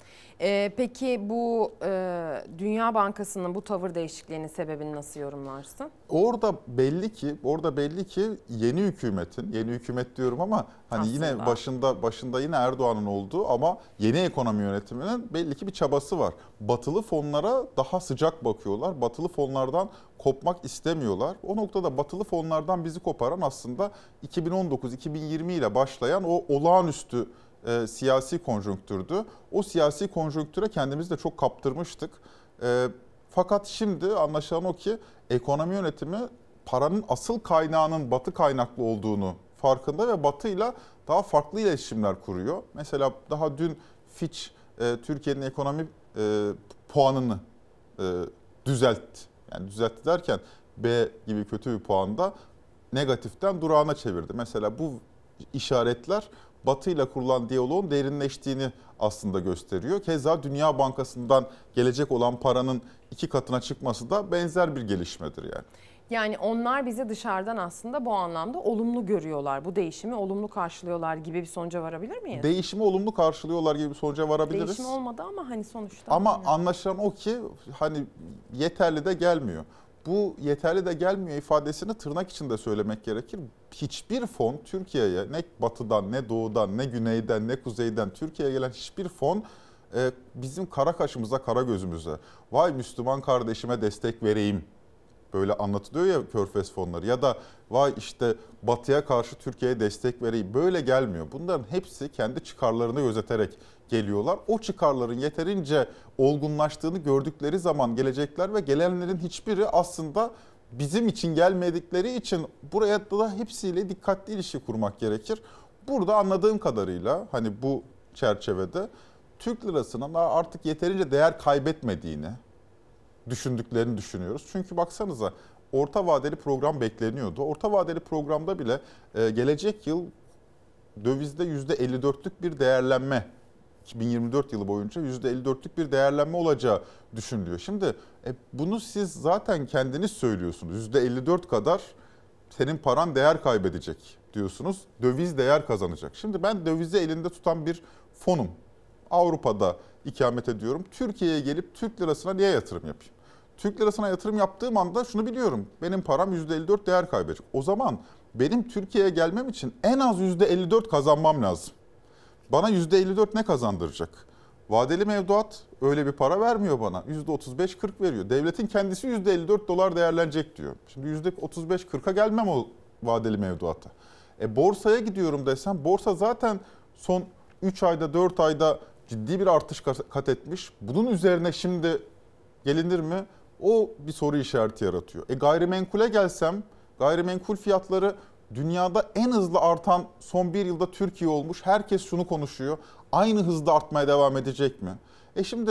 Ee, peki bu e, Dünya Bankası'nın bu tavır değişikliğinin sebebini nasıl yorumlarsın? Orada belli ki, orada belli ki yeni hükümetin, yeni hükümet diyorum ama hani Aslında. yine başında başında yine Erdoğan'ın olduğu ama yeni ekonomi yönetiminin belli ki bir çabası var. Batılı fonlara daha sıcak bakıyorlar. Batılı fonlardan kopmak istemiyorlar. O noktada batılı fonlardan bizi koparan aslında iki bin on dokuz iki bin yirmi ile başlayan o olağanüstü E, siyasi konjonktürdü. O siyasi konjonktüre kendimizi de çok kaptırmıştık. E, fakat şimdi anlaşılan o ki ekonomi yönetimi paranın asıl kaynağının Batı kaynaklı olduğunu farkında ve Batı'yla daha farklı iletişimler kuruyor. Mesela daha dün Fitch e, Türkiye'nin ekonomi e, puanını e, düzeltti. Yani düzeltti derken B gibi kötü bir puanda negatiften durağına çevirdi. Mesela bu işaretler Batı ile kurulan diyaloğun derinleştiğini aslında gösteriyor. Keza Dünya Bankası'ndan gelecek olan paranın iki katına çıkması da benzer bir gelişmedir yani. Yani onlar bizi dışarıdan aslında bu anlamda olumlu görüyorlar. Bu değişimi olumlu karşılıyorlar gibi bir sonuca varabilir miyiz? Değişimi olumlu karşılıyorlar gibi bir sonuca varabiliriz. Değişim olmadı ama hani sonuçta. Ama yani. Anlaşılan o ki hani yeterli de gelmiyor. Bu yeterli de gelmiyor ifadesini tırnak içinde söylemek gerekir. Hiçbir fon Türkiye'ye, ne batıdan, ne doğudan, ne güneyden, ne kuzeyden Türkiye'ye gelen hiçbir fon e, bizim kara kaşımıza, kara gözümüze, vay Müslüman kardeşime destek vereyim, böyle anlatılıyor ya Körfez fonları, ya da vay işte batıya karşı Türkiye'ye destek vereyim, böyle gelmiyor. Bunların hepsi kendi çıkarlarını gözeterek geliyorlar. O çıkarların yeterince olgunlaştığını gördükleri zaman gelecekler ve gelenlerin hiçbiri aslında bizim için gelmedikleri için buraya da hepsiyle dikkatli ilişki kurmak gerekir. Burada anladığım kadarıyla hani bu çerçevede Türk lirasının artık yeterince değer kaybetmediğini düşündüklerini düşünüyoruz. Çünkü baksanıza orta vadeli program bekleniyordu. Orta vadeli programda bile gelecek yıl dövizde yüzde elli dörtlük bir değerlenme, iki bin yirmi dört yılı boyunca yüzde elli dörtlük bir değerlenme olacağı düşünülüyor. Şimdi e, bunu siz zaten kendiniz söylüyorsunuz. yüzde elli dört kadar senin paran değer kaybedecek diyorsunuz. Döviz değer kazanacak. Şimdi ben dövizi elinde tutan bir fonum. Avrupa'da ikamet ediyorum. Türkiye'ye gelip Türk lirasına niye yatırım yapayım? Türk lirasına yatırım yaptığım anda şunu biliyorum. Benim param yüzde elli dört değer kaybedecek. O zaman benim Türkiye'ye gelmem için en az yüzde elli dört kazanmam lazım. Bana yüzde elli dört ne kazandıracak? Vadeli mevduat öyle bir para vermiyor bana. yüzde otuz beş kırk veriyor. Devletin kendisi yüzde elli dört dolar değerlenecek diyor. Şimdi yüzde otuz beş kırka gelmem o vadeli mevduata. E borsaya gidiyorum desem, borsa zaten son üç ayda dört ayda ciddi bir artış kat etmiş. Bunun üzerine şimdi gelinir mi? O bir soru işareti yaratıyor. E gayrimenkule gelsem, gayrimenkul fiyatları dünyada en hızlı artan son bir yılda Türkiye olmuş. Herkes şunu konuşuyor. Aynı hızda artmaya devam edecek mi? E şimdi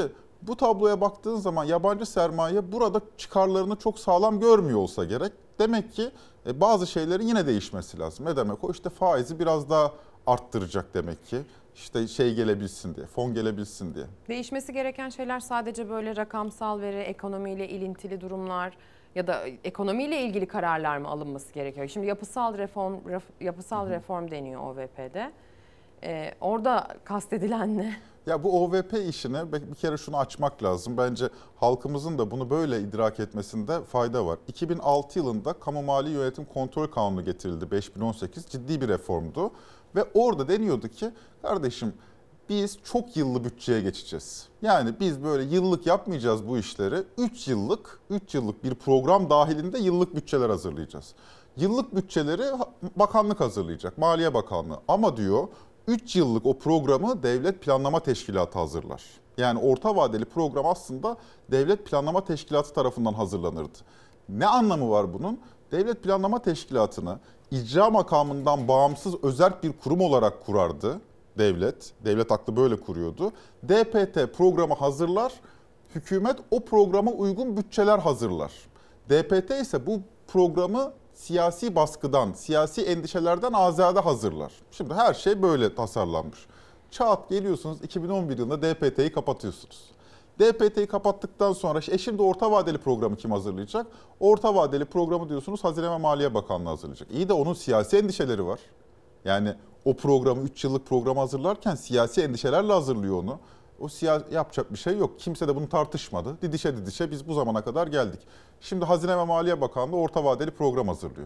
Bu tabloya baktığın zaman yabancı sermaye burada çıkarlarını çok sağlam görmüyor olsa gerek. Demek ki bazı şeylerin yine değişmesi lazım. Ne demek o? İşte faizi biraz daha arttıracak demek ki. İşte şey gelebilsin diye, fon gelebilsin diye. Değişmesi gereken şeyler sadece böyle rakamsal veri, ekonomiyle ilintili durumlar ya da ekonomiyle ilgili kararlar mı alınması gerekiyor? Şimdi yapısal reform yapısal reform deniyor O V P'de. Ee, orada kastedilen ne? Ya bu O V P işini bir kere şunu açmak lazım. Bence halkımızın da bunu böyle idrak etmesinde fayda var. iki bin altı yılında Kamu Mali Yönetim Kontrol Kanunu getirildi, beş bin on sekiz, ciddi bir reformdu. Ve orada deniyordu ki kardeşim biz çok yıllı bütçeye geçeceğiz. Yani biz böyle yıllık yapmayacağız bu işleri. üç yıllık, üç yıllık bir program dahilinde yıllık bütçeler hazırlayacağız. Yıllık bütçeleri bakanlık hazırlayacak, Maliye Bakanlığı. Ama diyor üç yıllık o programı Devlet Planlama Teşkilatı hazırlar. Yani orta vadeli program aslında Devlet Planlama Teşkilatı tarafından hazırlanırdı. Ne anlamı var bunun? Devlet Planlama Teşkilatı'nı icra makamından bağımsız özerk bir kurum olarak kurardı devlet. Devlet aklı böyle kuruyordu. D P T programı hazırlar, hükümet o programa uygun bütçeler hazırlar. D P T ise bu programı siyasi baskıdan, siyasi endişelerden azade hazırlar. Şimdi her şey böyle tasarlanmış. Çat geliyorsunuz iki bin on bir yılında D P T'yi kapatıyorsunuz. D P T'yi kapattıktan sonra e şimdi orta vadeli programı kim hazırlayacak? Orta vadeli programı diyorsunuz Hazine ve Maliye Bakanlığı hazırlayacak. İyi de onun siyasi endişeleri var. Yani o programı üç yıllık programı hazırlarken siyasi endişelerle hazırlıyor onu. O siyasi yapacak bir şey yok. Kimse de bunu tartışmadı. Didişe didişe biz bu zamana kadar geldik. Şimdi Hazine ve Maliye Bakanlığı orta vadeli program hazırlıyor.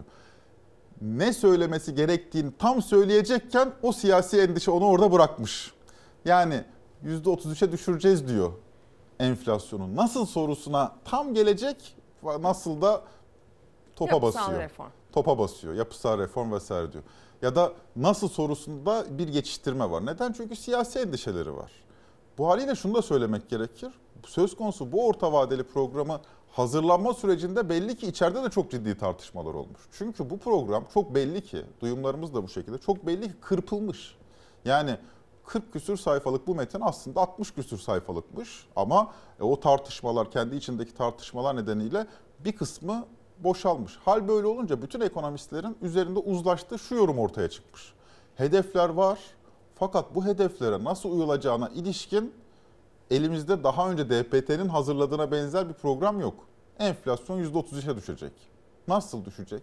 Ne söylemesi gerektiğini tam söyleyecekken o siyasi endişe onu orada bırakmış. Yani yüzde otuz üçe düşüreceğiz diyor enflasyonu. Nasıl sorusuna tam gelecek, nasıl da topa Yapısal basıyor. Reform. Topa basıyor. Yapısal reform vesaire diyor. Ya da nasıl sorusunda bir geçiştirme var. Neden? Çünkü siyasi endişeleri var. Bu haliyle şunu da söylemek gerekir. Söz konusu bu orta vadeli programı hazırlanma sürecinde belli ki içeride de çok ciddi tartışmalar olmuş. Çünkü bu program çok belli ki, duyumlarımız da bu şekilde, çok belli ki kırpılmış. Yani kırk küsür sayfalık bu metin aslında altmış küsür sayfalıkmış. Ama o tartışmalar, kendi içindeki tartışmalar nedeniyle bir kısmı boşalmış. Hal böyle olunca bütün ekonomistlerin üzerinde uzlaştığı şu yorum ortaya çıkmış. Hedefler var fakat bu hedeflere nasıl uyulacağına ilişkin elimizde daha önce D P T'nin hazırladığına benzer bir program yok. Enflasyon yüzde otuz üçe düşecek. Nasıl düşecek?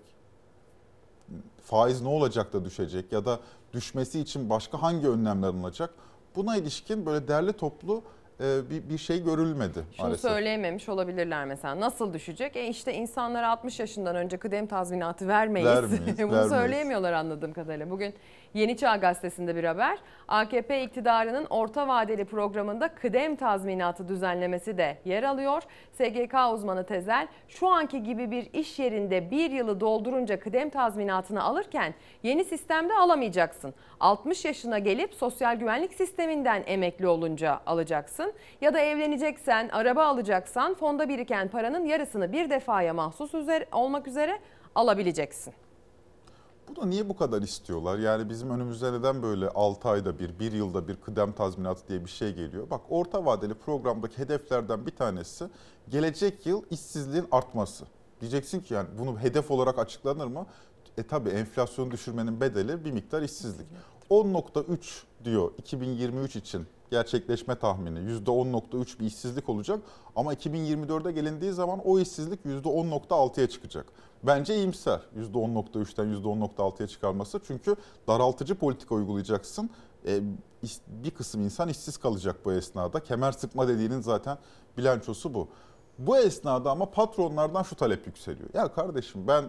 Faiz ne olacak da düşecek ya da düşmesi için başka hangi önlemler alınacak? Buna ilişkin böyle derli toplu bir, bir şey görülmedi Şunu maalesef. söyleyememiş olabilirler mesela. Nasıl düşecek? E işte insanlara altmış yaşından önce kıdem tazminatı vermeyiz. Vermeyiz, Bunu vermeyiz. söyleyemiyorlar anladığım kadarıyla. Bugün Yeni Çağ Gazetesi'nde bir haber. A K P iktidarının orta vadeli programında kıdem tazminatı düzenlemesi de yer alıyor. S G K uzmanı Tezel, şu anki gibi bir iş yerinde bir yılı doldurunca kıdem tazminatını alırken yeni sistemde alamayacaksın. altmış yaşına gelip sosyal güvenlik sisteminden emekli olunca alacaksın. Ya da evleneceksen, araba alacaksan fonda biriken paranın yarısını bir defaya mahsus üzere, olmak üzere alabileceksin. Bu da niye bu kadar istiyorlar? Yani bizim önümüzde neden böyle altı ayda bir, bir yılda bir kıdem tazminatı diye bir şey geliyor? Bak orta vadeli programdaki hedeflerden bir tanesi gelecek yıl işsizliğin artması. Diyeceksin ki yani bunu hedef olarak açıklanır mı? E tabii enflasyonu düşürmenin bedeli bir miktar işsizlik. on nokta üç diyor iki bin yirmi üç için gerçekleşme tahmini. yüzde on nokta üç bir işsizlik olacak ama iki bin yirmi dörde gelindiği zaman o işsizlik yüzde on nokta altıya çıkacak. Bence iyimser yüzde on nokta üçten yüzde on nokta altıya çıkarması. Çünkü daraltıcı politika uygulayacaksın. Ee, bir kısım insan işsiz kalacak bu esnada. Kemer sıkma dediğinin zaten bilançosu bu. Bu esnada ama patronlardan şu talep yükseliyor. Ya kardeşim ben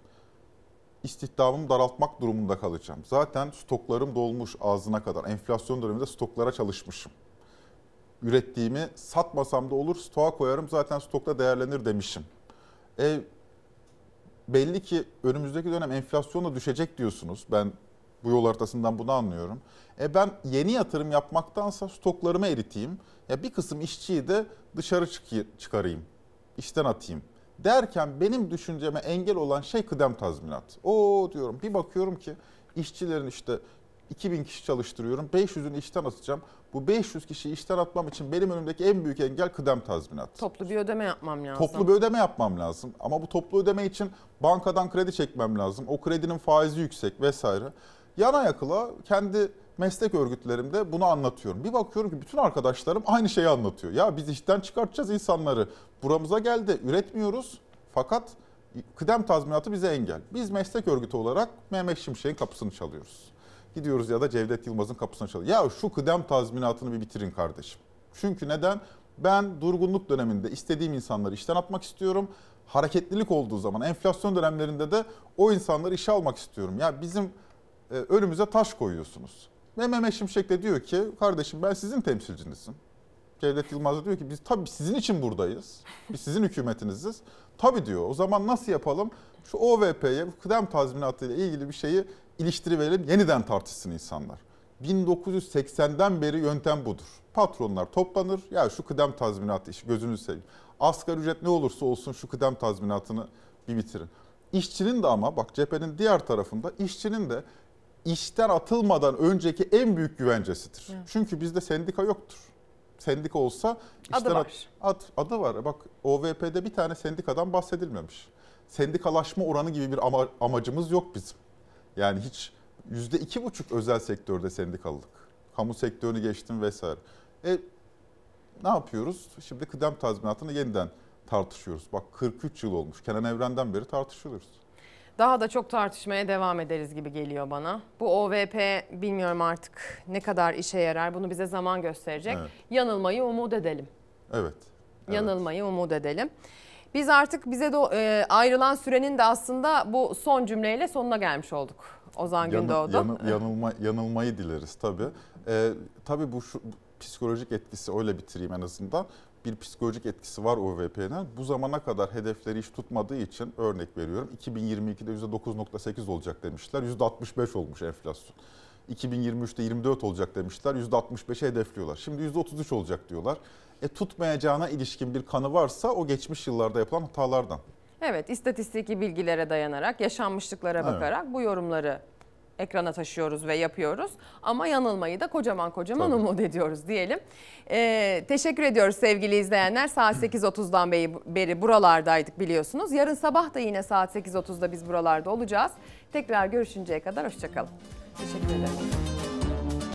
istihdamımı daraltmak durumunda kalacağım. Zaten stoklarım dolmuş ağzına kadar. Enflasyon döneminde stoklara çalışmışım. Ürettiğimi satmasam da olur, stoğa koyarım, zaten stokta değerlenir demişim. E, belli ki önümüzdeki dönem enflasyon da düşecek diyorsunuz. Ben bu yol haritasından bunu anlıyorum. E ben yeni yatırım yapmaktansa stoklarımı eriteyim. Ya bir kısım işçiyi de dışarı çıkarayım, işten atayım derken benim düşünceme engel olan şey kıdem tazminatı. O diyorum bir bakıyorum ki işçilerin işte iki bin kişi çalıştırıyorum. beş yüzünü işten atacağım. Bu beş yüz kişiyi işten atmam için benim önümdeki en büyük engel kıdem tazminatı. Toplu bir ödeme yapmam lazım. Toplu bir ödeme yapmam lazım. Ama bu toplu ödeme için bankadan kredi çekmem lazım. O kredinin faizi yüksek vesaire. Yana yakıla kendi meslek örgütlerimde bunu anlatıyorum. Bir bakıyorum ki bütün arkadaşlarım aynı şeyi anlatıyor. Ya biz işten çıkartacağız insanları. Buramıza geldi, üretmiyoruz. Fakat kıdem tazminatı bize engel. Biz meslek örgütü olarak Mehmet Şimşek'in kapısını çalıyoruz. Gidiyoruz ya da Cevdet Yılmaz'ın kapısına çalıyoruz. Ya şu kıdem tazminatını bir bitirin kardeşim. Çünkü neden? Ben durgunluk döneminde istediğim insanları işten atmak istiyorum. Hareketlilik olduğu zaman, enflasyon dönemlerinde de o insanları işe almak istiyorum. Ya bizim e, önümüze taş koyuyorsunuz. Ve Mehmet Şimşek de diyor ki kardeşim ben sizin temsilcinizim. Cevdet Yılmaz da diyor ki biz tabii sizin için buradayız. Biz sizin hükümetiniziz. Tabii diyor. O zaman nasıl yapalım? Şu O V P'ye, kıdem tazminatı ile ilgili bir şeyi iliştiriverelim. Yeniden tartışsın insanlar. bin dokuz yüz seksenden beri yöntem budur. Patronlar toplanır. Ya şu kıdem tazminatı işi gözünüzü seveyim. Asgari ücret ne olursa olsun şu kıdem tazminatını bir bitirin. İşçinin de ama bak cephenin diğer tarafında işçinin de işten atılmadan önceki en büyük güvencesidir. Evet. Çünkü bizde sendika yoktur. Sendika olsa işten adı var. At, ad, adı var. Bak O V P'de bir tane sendikadan bahsedilmemiş. Sendikalaşma oranı gibi bir ama, amacımız yok bizim. Yani hiç yüzde iki buçuk özel sektörde sendikalılık. Kamu sektörünü geçtim vesaire. E, ne yapıyoruz? Şimdi kıdem tazminatını yeniden tartışıyoruz. Bak kırk üç yıl olmuş. Kenan Evren'den beri tartışıyoruz. Daha da çok tartışmaya devam ederiz gibi geliyor bana. Bu O V P bilmiyorum artık ne kadar işe yarar. Bunu bize zaman gösterecek. Evet. Yanılmayı umut edelim. Evet. evet. Yanılmayı umut edelim. Biz artık bize de e, ayrılan sürenin de aslında bu son cümleyle sonuna gelmiş olduk. Ozan Yanı, Gündoğdu. Yanı, yanılma, yanılmayı dileriz tabii. Ee, tabii bu şu, psikolojik etkisi öyle bitireyim en azından. Bir psikolojik etkisi var O V P'nin. Bu zamana kadar hedefleri hiç tutmadığı için örnek veriyorum. iki bin yirmi ikide yüzde dokuz virgül sekiz olacak demişler. yüzde altmış beş olmuş enflasyon. iki bin yirmi üçte yirmi dört olacak demişler. yüzde altmış beşe hedefliyorlar. Şimdi yüzde otuz üç olacak diyorlar. E tutmayacağına ilişkin bir kanı varsa o geçmiş yıllarda yapılan hatalardan. Evet, istatistiki bilgilere dayanarak, yaşanmışlıklara Evet. bakarak bu yorumları ekrana taşıyoruz ve yapıyoruz. Ama yanılmayı da kocaman kocaman Tabii. umut ediyoruz diyelim. Ee, teşekkür ediyoruz sevgili izleyenler. Saat sekiz otuzdan beri buralardaydık biliyorsunuz. Yarın sabah da yine saat sekiz otuzda biz buralarda olacağız. Tekrar görüşünceye kadar hoşça kalın. Teşekkür ederim.